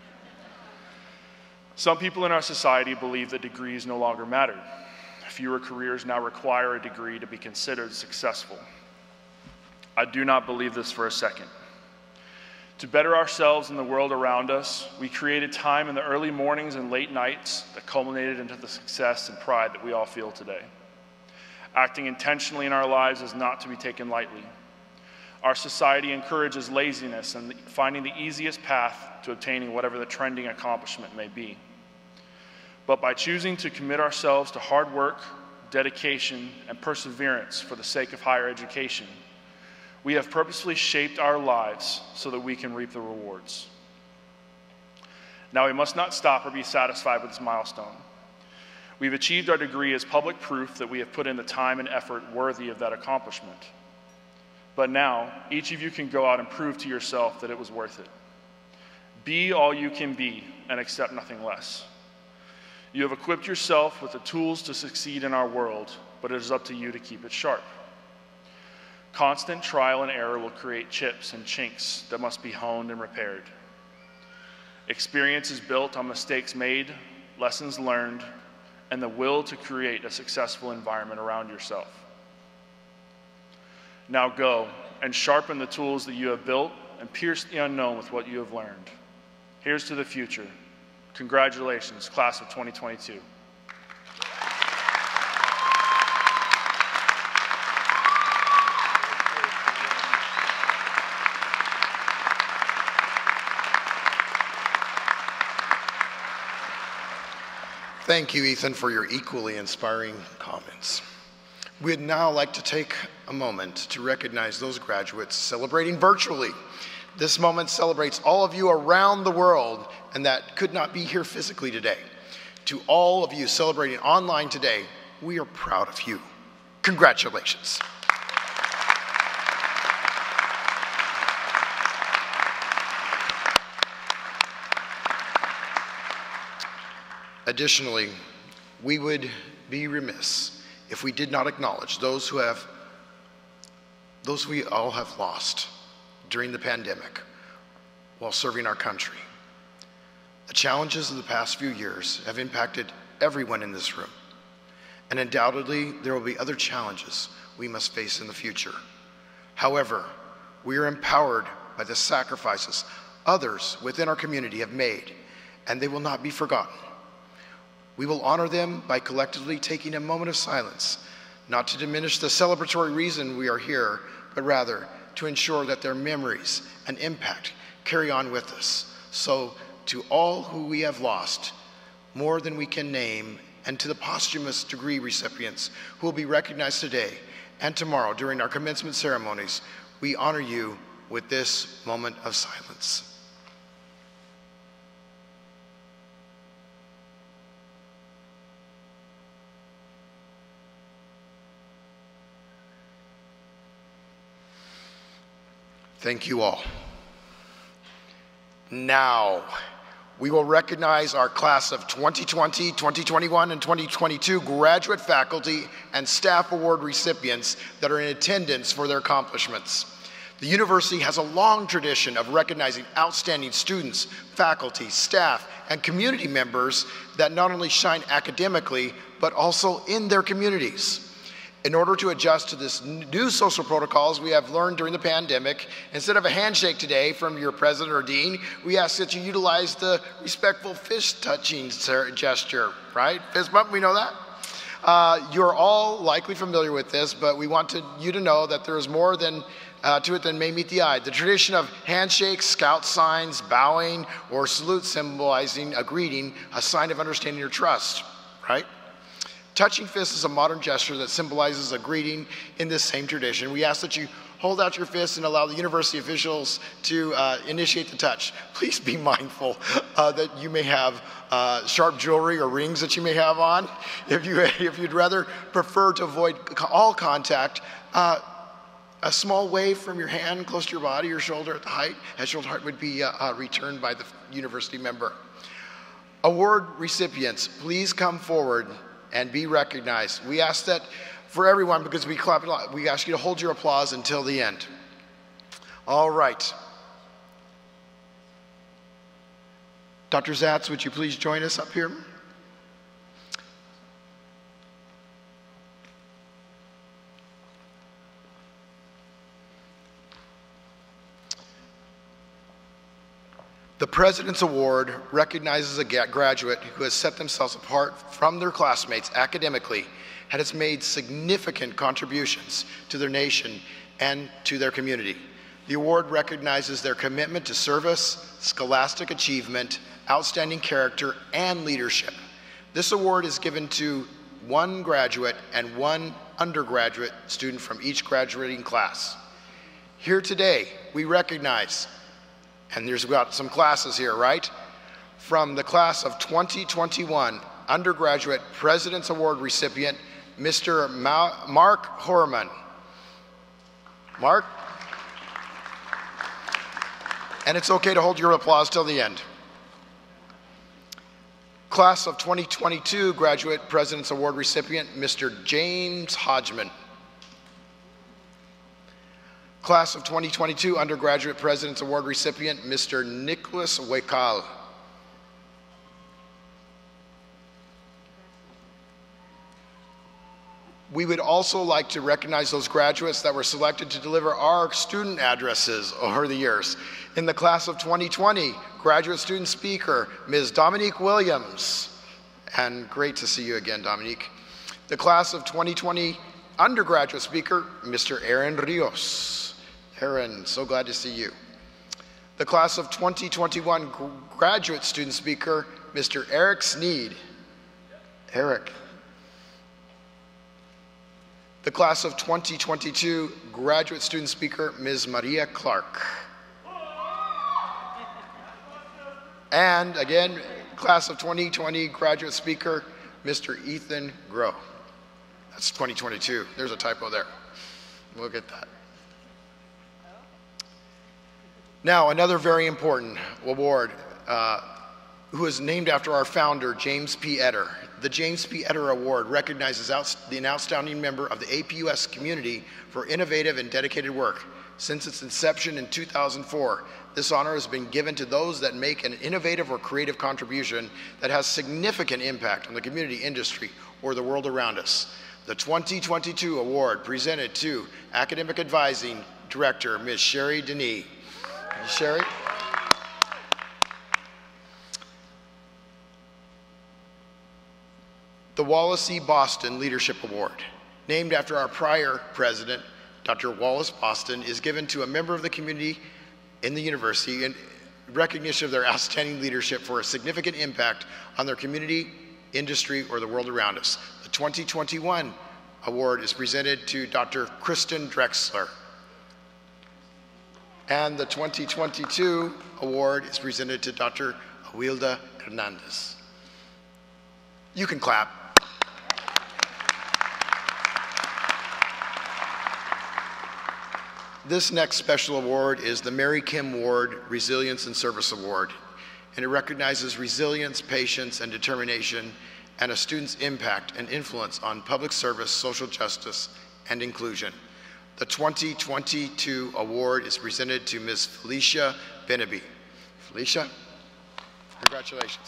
Some people in our society believe that degrees no longer matter. Fewer careers now require a degree to be considered successful. I do not believe this for a second. To better ourselves and the world around us, we created time in the early mornings and late nights that culminated into the success and pride that we all feel today. Acting intentionally in our lives is not to be taken lightly. Our society encourages laziness and finding the easiest path to obtaining whatever the trending accomplishment may be. But by choosing to commit ourselves to hard work, dedication, and perseverance for the sake of higher education, we have purposefully shaped our lives so that we can reap the rewards. Now, we must not stop or be satisfied with this milestone. We've achieved our degree as public proof that we have put in the time and effort worthy of that accomplishment. But now, each of you can go out and prove to yourself that it was worth it. Be all you can be and accept nothing less. You have equipped yourself with the tools to succeed in our world, but it is up to you to keep it sharp. Constant trial and error will create chips and chinks that must be honed and repaired. Experience is built on mistakes made, lessons learned, and the will to create a successful environment around yourself. Now go and sharpen the tools that you have built and pierce the unknown with what you have learned. Here's to the future. Congratulations, class of twenty twenty-two. Thank you, Ethan, for your equally inspiring comments. We'd now like to take a moment to recognize those graduates celebrating virtually. This moment celebrates all of you around the world and that could not be here physically today. To all of you celebrating online today, we are proud of you. Congratulations. Additionally, we would be remiss if we did not acknowledge those who have, those we all have lost during the pandemic while serving our country. The challenges of the past few years have impacted everyone in this room, and undoubtedly there will be other challenges we must face in the future. However, we are empowered by the sacrifices others within our community have made, and they will not be forgotten. We will honor them by collectively taking a moment of silence, not to diminish the celebratory reason we are here, but rather to ensure that their memories and impact carry on with us. So, to all who we have lost, more than we can name, and to the posthumous degree recipients who will be recognized today and tomorrow during our commencement ceremonies, we honor you with this moment of silence. Thank you all. Now, we will recognize our class of twenty twenty, twenty twenty-one, and twenty twenty-two graduate faculty and staff award recipients that are in attendance for their accomplishments. The university has a long tradition of recognizing outstanding students, faculty, staff, and community members that not only shine academically, but also in their communities. In order to adjust to this new social protocols we have learned during the pandemic, instead of a handshake today from your president or dean, we ask that you utilize the respectful fist touching gesture, right? Fist bump, we know that? Uh, you're all likely familiar with this, but we want to, you to know that there is more than uh, to it than may meet the eye. The tradition of handshakes, scout signs, bowing, or salute symbolizing a greeting, a sign of understanding or trust, right? Touching fists is a modern gesture that symbolizes a greeting in this same tradition. We ask that you hold out your fists and allow the university officials to uh, initiate the touch. Please be mindful uh, that you may have uh, sharp jewelry or rings that you may have on. If, you, if you'd rather prefer to avoid all contact, uh, a small wave from your hand close to your body or shoulder at the height, at shoulder height would be uh, uh, returned by the university member. Award recipients, please come forward and be recognized. We ask that for everyone, because we clap a lot, we ask you to hold your applause until the end. All right. Doctor Zatz, would you please join us up here? The President's Award recognizes a graduate who has set themselves apart from their classmates academically and has made significant contributions to their nation and to their community. The award recognizes their commitment to service, scholastic achievement, outstanding character, and leadership. This award is given to one graduate and one undergraduate student from each graduating class. Here today, we recognize, and there's got some classes here, right? From the class of twenty twenty-one, Undergraduate President's Award recipient, Mister Ma- Mark Horman. Mark? And it's okay to hold your applause till the end. Class of twenty twenty-two, Graduate President's Award recipient, Mister James Hodgman. Class of twenty twenty-two Undergraduate President's Award recipient, Mister Nicholas Wakal. We would also like to recognize those graduates that were selected to deliver our student addresses over the years. In the class of twenty twenty, graduate student speaker, Miz Dominique Williams. And great to see you again, Dominique. The class of twenty twenty undergraduate speaker, Mister Aaron Rios. Aaron, so glad to see you. The class of twenty twenty-one graduate student speaker, Mister Eric Sneed. Eric. The class of twenty twenty-two graduate student speaker, Miz Maria Clark. And again, class of twenty twenty graduate speaker, Mister Ethan Groh. That's twenty twenty-two. There's a typo there. We'll get that. Now, another very important award, uh, who is named after our founder, James P. Etter. The James P. Etter Award recognizes outs- the outstanding member of the A P U S community for innovative and dedicated work. Since its inception in two thousand four, this honor has been given to those that make an innovative or creative contribution that has significant impact on the community, industry, or the world around us. The twenty twenty-two award presented to Academic Advising Director, Miz Sherry Denis. Sherry? The Wallace E. Boston Leadership Award, named after our prior president, Doctor Wallace Boston, is given to a member of the community in the university in recognition of their outstanding leadership for a significant impact on their community, industry, or the world around us. The twenty twenty-one award is presented to Doctor Kristen Drexler. And the twenty twenty-two award is presented to Doctor Awilda Hernandez. You can clap. This next special award is the Mary Kim Ward Resilience and Service Award, and it recognizes resilience, patience, and determination, and a student's impact and influence on public service, social justice, and inclusion. The twenty twenty-two award is presented to Miz Felicia Benaby. Felicia, congratulations.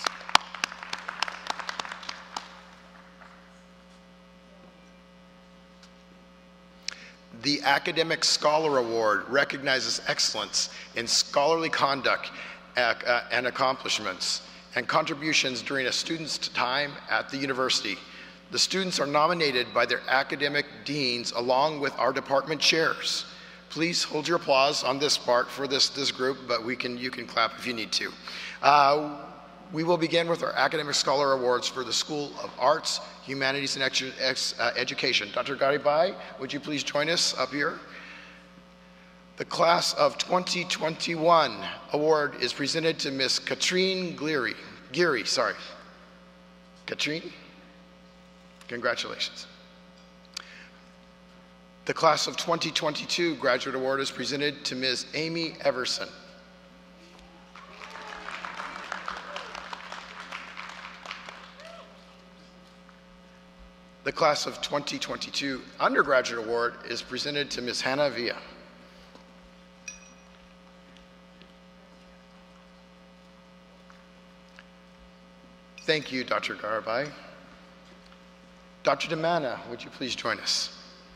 The Academic Scholar Award recognizes excellence in scholarly conduct and accomplishments and contributions during a student's time at the university. The students are nominated by their academic deans along with our department chairs. Please hold your applause on this part for this, this group, but we can, you can clap if you need to. Uh, we will begin with our Academic Scholar Awards for the School of Arts, Humanities, and Ex Ex uh, Education. Doctor Garibai, would you please join us up here? The Class of twenty twenty-one award is presented to Miss Katrine Geary. Geary, sorry. Katrine? Congratulations. The Class of twenty twenty-two graduate award is presented to Miz Amy Everson. The Class of twenty twenty-two undergraduate award is presented to Miz Hannah Villa. Thank you, Doctor Garabai. Doctor DeManna, would you please join us?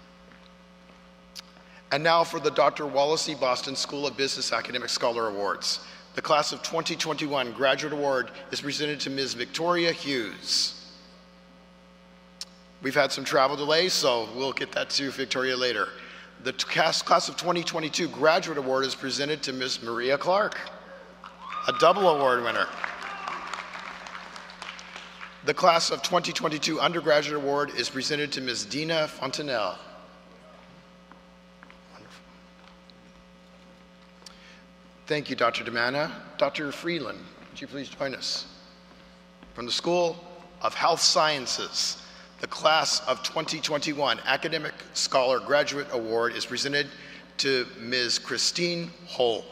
And now for the Doctor Wallace E. Boston School of Business Academic Scholar Awards. The Class of twenty twenty-one graduate award is presented to Miz Victoria Hughes. We've had some travel delays, so we'll get that to Victoria later. The Class of twenty twenty-two graduate award is presented to Miz Maria Clark, a double award winner. The Class of twenty twenty-two undergraduate award is presented to Miz Dina Fontanelle. Wonderful. Thank you, Doctor DeManna. Doctor Freeland, would you please join us? From the School of Health Sciences, the Class of twenty twenty-one Academic Scholar Graduate Award is presented to Miz Christine Hull.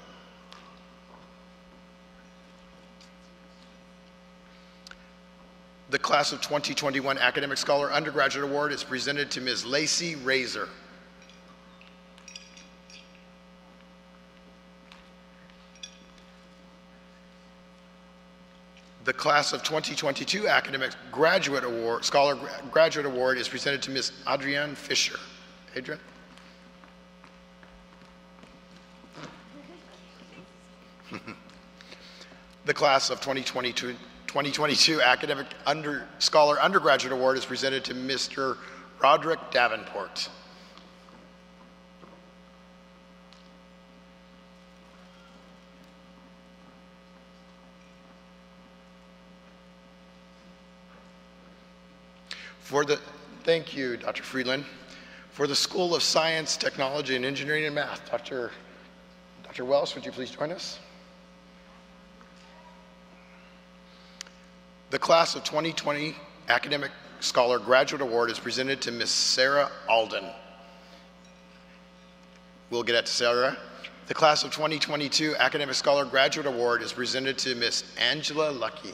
The Class of twenty twenty-one Academic Scholar Undergraduate Award is presented to Miz Lacey Razor. The Class of twenty twenty-two Academic Graduate Award, Scholar Graduate Award is presented to Miz Adrienne Fisher. Adrienne? The Class of twenty twenty-two twenty twenty-two Academic Under, Scholar Undergraduate Award is presented to Mister Roderick Davenport. For the, thank you, Doctor Freeland. For the School of Science, Technology, and Engineering and Math, Doctor Doctor Welsh, would you please join us? The Class of twenty twenty Academic Scholar Graduate Award is presented to Miss Sarah Alden. We'll get that to Sarah. The Class of twenty twenty-two Academic Scholar Graduate Award is presented to Miss Angela Lucky.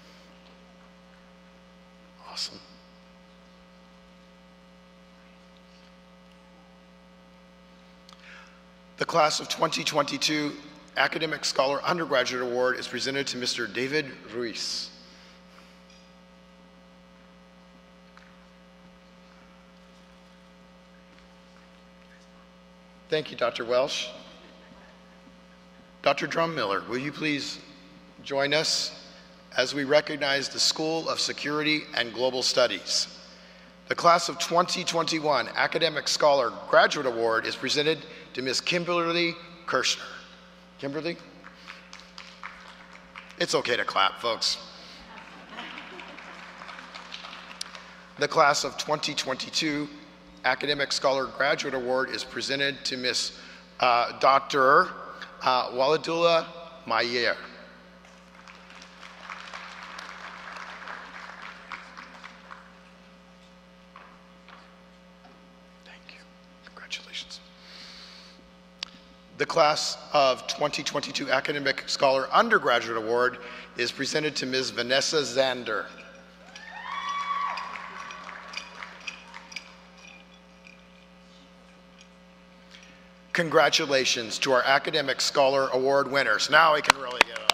Awesome. The Class of twenty twenty-two Academic Scholar Undergraduate Award is presented to Mister David Ruiz. Thank you, Doctor Welsh. Doctor Drummiller, will you please join us as we recognize the School of Security and Global Studies. The Class of twenty twenty-one Academic Scholar Graduate Award is presented to Miz Kimberly Kirshner. Kimberly? It's okay to clap, folks. The Class of twenty twenty-two Academic Scholar Graduate Award is presented to Miz Uh, Doctor Uh, Waladula Mayer. Thank you. Congratulations. The Class of twenty twenty-two Academic Scholar Undergraduate Award is presented to Miz Vanessa Zander. congratulations to our Academic Scholar Award winners. Now we can really get on.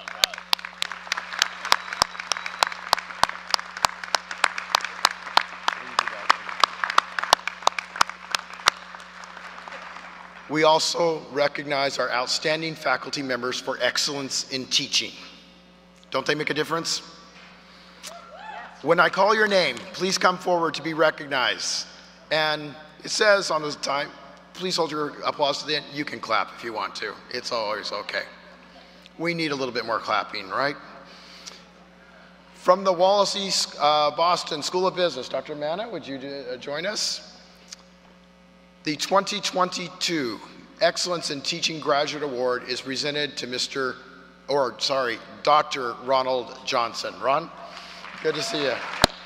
We also recognize our outstanding faculty members for excellence in teaching. Don't they make a difference? When I call your name, please come forward to be recognized. And it says on the time, please hold your applause to the end. You can clap if you want to. It's always okay. We need a little bit more clapping, right? From the Wallace uh, Boston School of Business, Doctor Manna, would you uh, join us? The twenty twenty-two Excellence in Teaching Graduate Award is presented to Mister or sorry, Doctor Ronald Johnson. Ron, good to see you.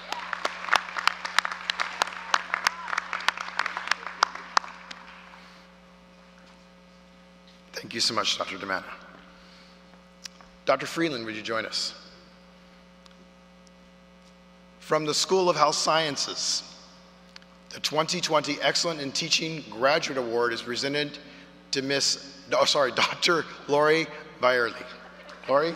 Thank you so much, Doctor DeManna. Doctor Freeland, would you join us? From the School of Health Sciences, the twenty twenty Excellent in Teaching Graduate Award is presented to Miss, oh, sorry, Doctor Lori Byerly. Lori?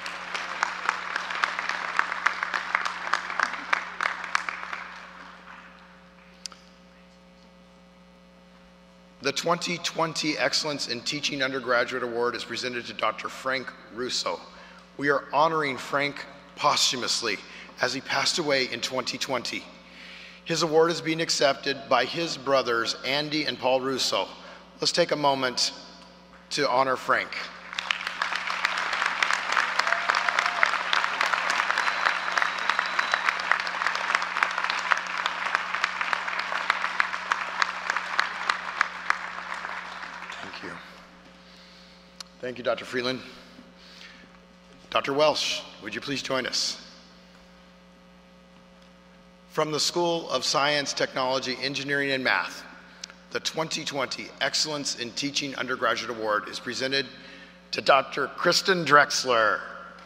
The twenty twenty Excellence in Teaching Undergraduate Award is presented to Doctor Frank Russo. We are honoring Frank posthumously as he passed away in twenty twenty. His award is being accepted by his brothers, Andy and Paul Russo. Let's take a moment to honor Frank. Thank you. Thank you, Doctor Freeland. Doctor Welsh, would you please join us? From the School of Science, Technology, Engineering, and Math, the twenty twenty Excellence in Teaching Undergraduate Award is presented to Doctor Kristen Drexler.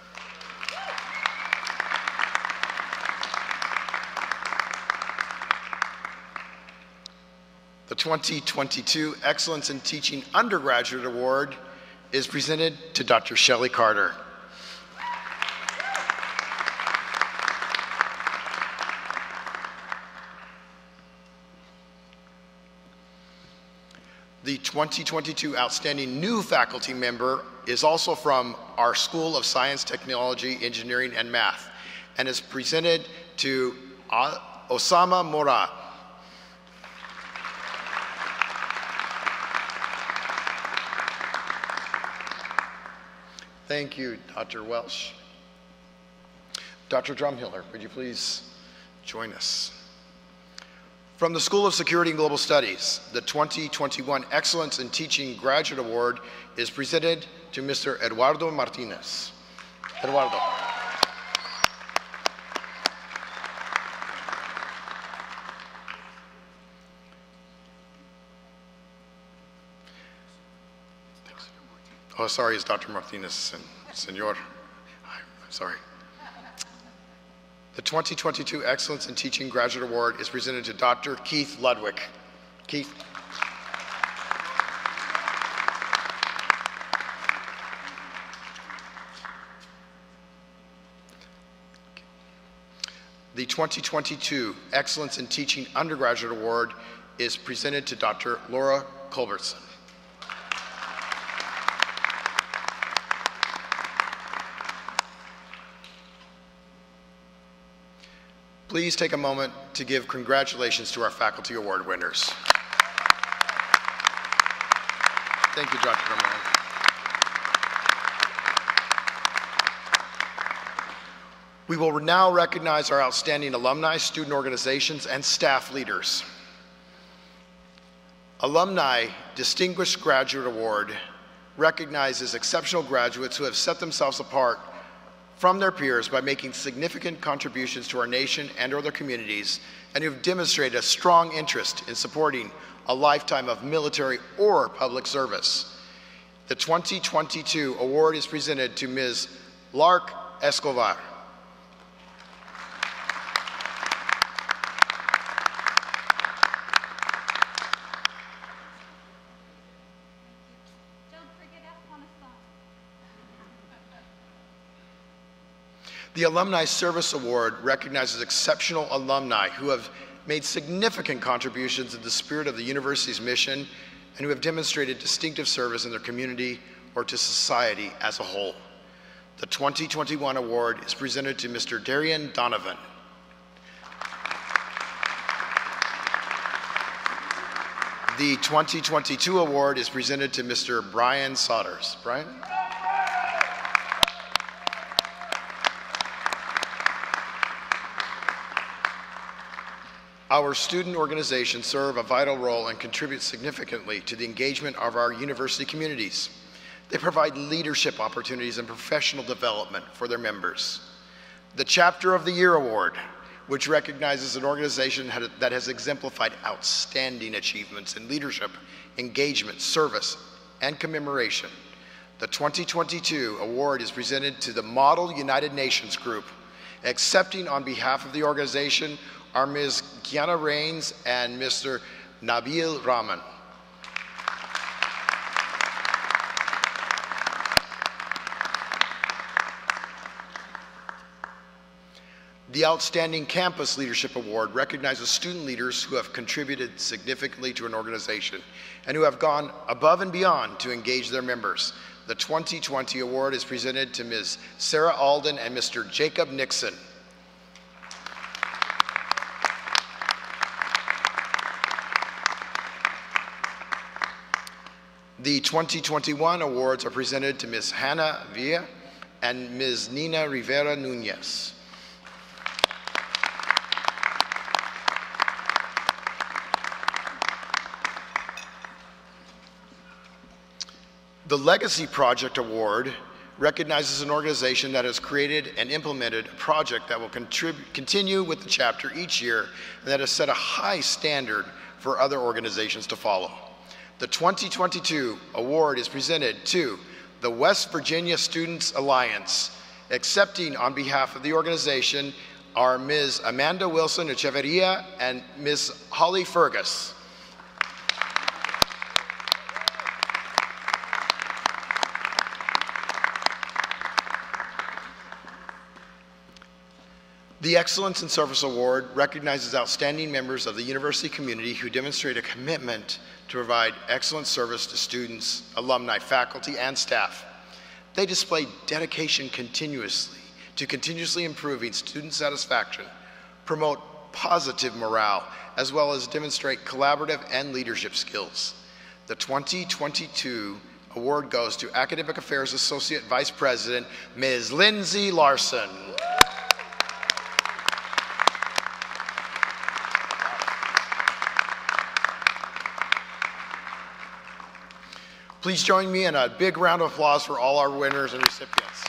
The twenty twenty-two Excellence in Teaching Undergraduate Award is presented to Doctor Shelley Carter. The twenty twenty-two Outstanding New Faculty Member is also from our School of Science, Technology, Engineering, and Math, and is presented to Osama Murad. Thank you, Doctor Welsh. Doctor Drumhiller, would you please join us? From the School of Security and Global Studies, the twenty twenty-one Excellence in Teaching Graduate Award is presented to Mister Eduardo Martinez. Eduardo. Oh, sorry, it's Doctor Martinez, Senor. I'm sorry. The twenty twenty-two Excellence in Teaching Graduate Award is presented to Doctor Keith Ludwig. Keith. The twenty twenty-two Excellence in Teaching Undergraduate Award is presented to Doctor Laura Culbertson. Please take a moment to give congratulations to our faculty award winners. Thank you, Doctor Romero. We will now recognize our outstanding alumni, student organizations, and staff leaders. Alumni Distinguished Graduate Award recognizes exceptional graduates who have set themselves apart from their peers by making significant contributions to our nation and or their communities, and who have demonstrated a strong interest in supporting a lifetime of military or public service. The twenty twenty-two award is presented to Miz Lark Escobar. The Alumni Service Award recognizes exceptional alumni who have made significant contributions in the spirit of the university's mission and who have demonstrated distinctive service in their community or to society as a whole. The twenty twenty-one award is presented to Mister Darian Donovan. The twenty twenty-two award is presented to Mister Brian Sodders. Brian? Our student organizations serve a vital role and contribute significantly to the engagement of our university communities. They provide leadership opportunities and professional development for their members. The Chapter of the Year Award, which recognizes an organization that has exemplified outstanding achievements in leadership, engagement, service, and commemoration. The twenty twenty-two award is presented to the Model United Nations Group. Accepting on behalf of the organization are Miz Kiana Rains and Mister Nabil Rahman. The Outstanding Campus Leadership Award recognizes student leaders who have contributed significantly to an organization and who have gone above and beyond to engage their members. The twenty twenty award is presented to Miz Sarah Alden and Mister Jacob Nixon. The twenty twenty-one awards are presented to Miz Hannah Villa and Miz Nina Rivera Nunez. The Legacy Project Award recognizes an organization that has created and implemented a project that will contribute, continue with the chapter each year and that has set a high standard for other organizations to follow. The twenty twenty-two award is presented to the West Virginia Students Alliance. Accepting on behalf of the organization are Miz Amanda Wilson Echeverria and Miz Holly Fergus. The Excellence in Service Award recognizes outstanding members of the university community who demonstrate a commitment to provide excellent service to students, alumni, faculty, and staff. They display dedication continuously to continuously improving student satisfaction, promote positive morale, as well as demonstrate collaborative and leadership skills. The twenty twenty-two award goes to Academic Affairs Associate Vice President, Miz Lindsay Larson. Please join me in a big round of applause for all our winners and recipients.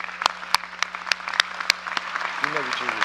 You may be choosers.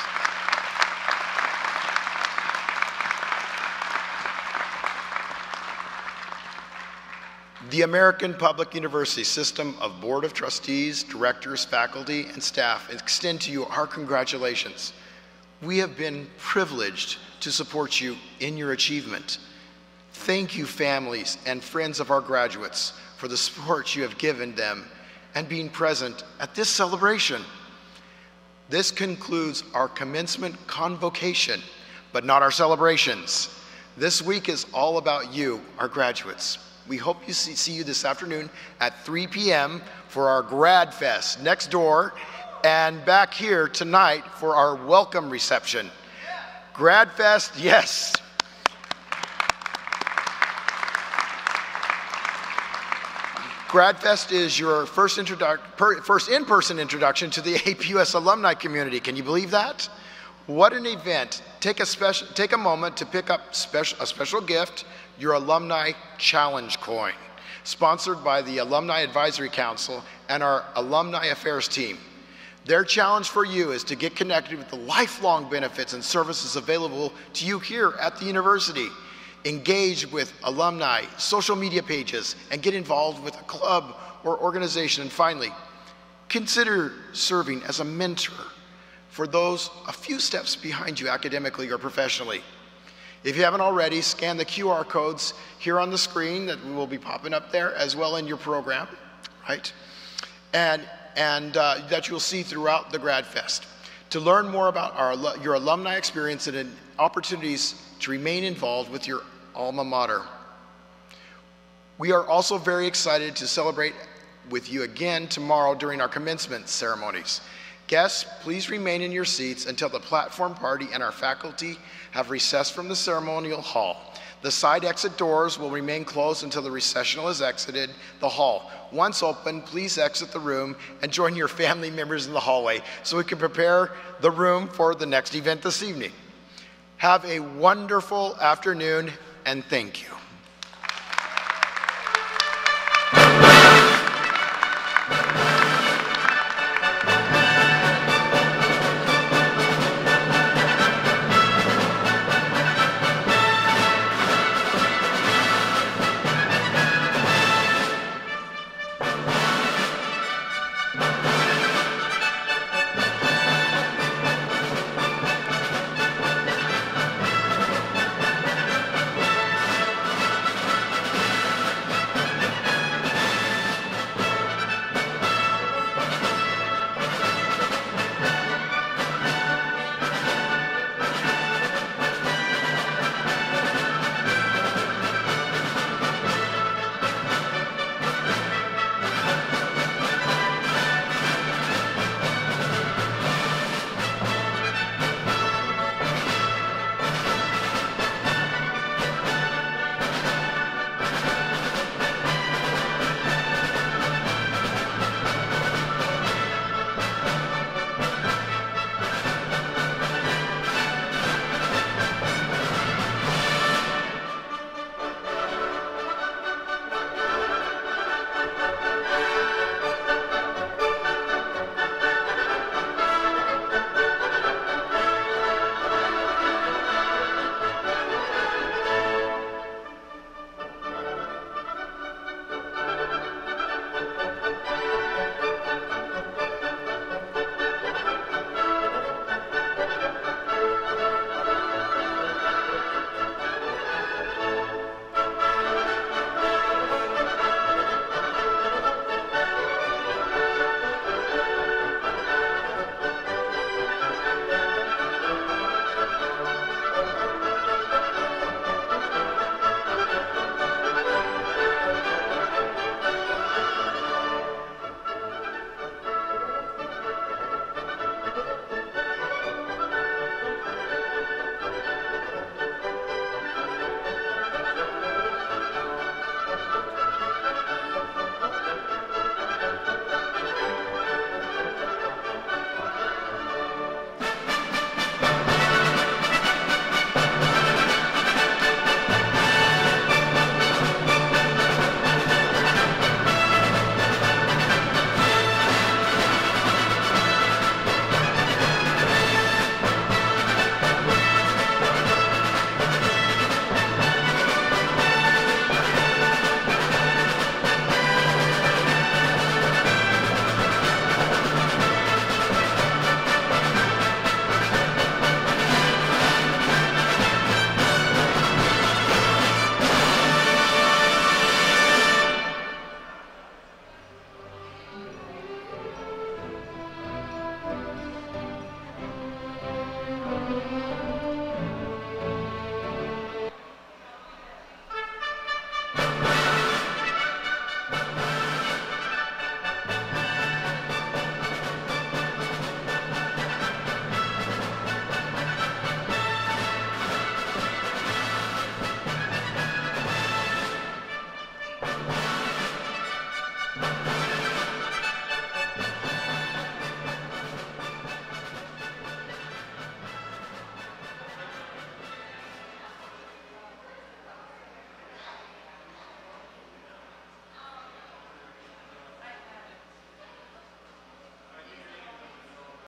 The American Public University System of Board of Trustees, Directors, Faculty, and Staff extend to you our congratulations. We have been privileged to support you in your achievement. Thank you, families and friends of our graduates, for the support you have given them and being present at this celebration. This concludes our commencement convocation, but not our celebrations. This week is all about you, our graduates. We hope you see, see you this afternoon at three p m for our Grad Fest next door, and back here tonight for our welcome reception. Grad Fest, yes. GradFest is your first, per, first in-person introduction to the A P U S alumni community. Can you believe that? What an event. Take a, special, take a moment to pick up special, a special gift, your Alumni Challenge coin, sponsored by the Alumni Advisory Council and our Alumni Affairs team. Their challenge for you is to get connected with the lifelong benefits and services available to you here at the university. Engage with alumni, social media pages, and get involved with a club or organization. And finally, consider serving as a mentor for those a few steps behind you academically or professionally. If you haven't already, scan the Q R codes here on the screen that will be popping up there as well in your program, right? And, and uh, that you'll see throughout the Grad Fest. to learn more about our, your alumni experience and opportunities to remain involved with your alma mater. We are also very excited to celebrate with you again tomorrow during our commencement ceremonies. Guests, please remain in your seats until the platform party and our faculty have recessed from the ceremonial hall. The side exit doors will remain closed until the recessional has exited the hall. Once open, please exit the room and join your family members in the hallway so we can prepare the room for the next event this evening. Have a wonderful afternoon, and thank you.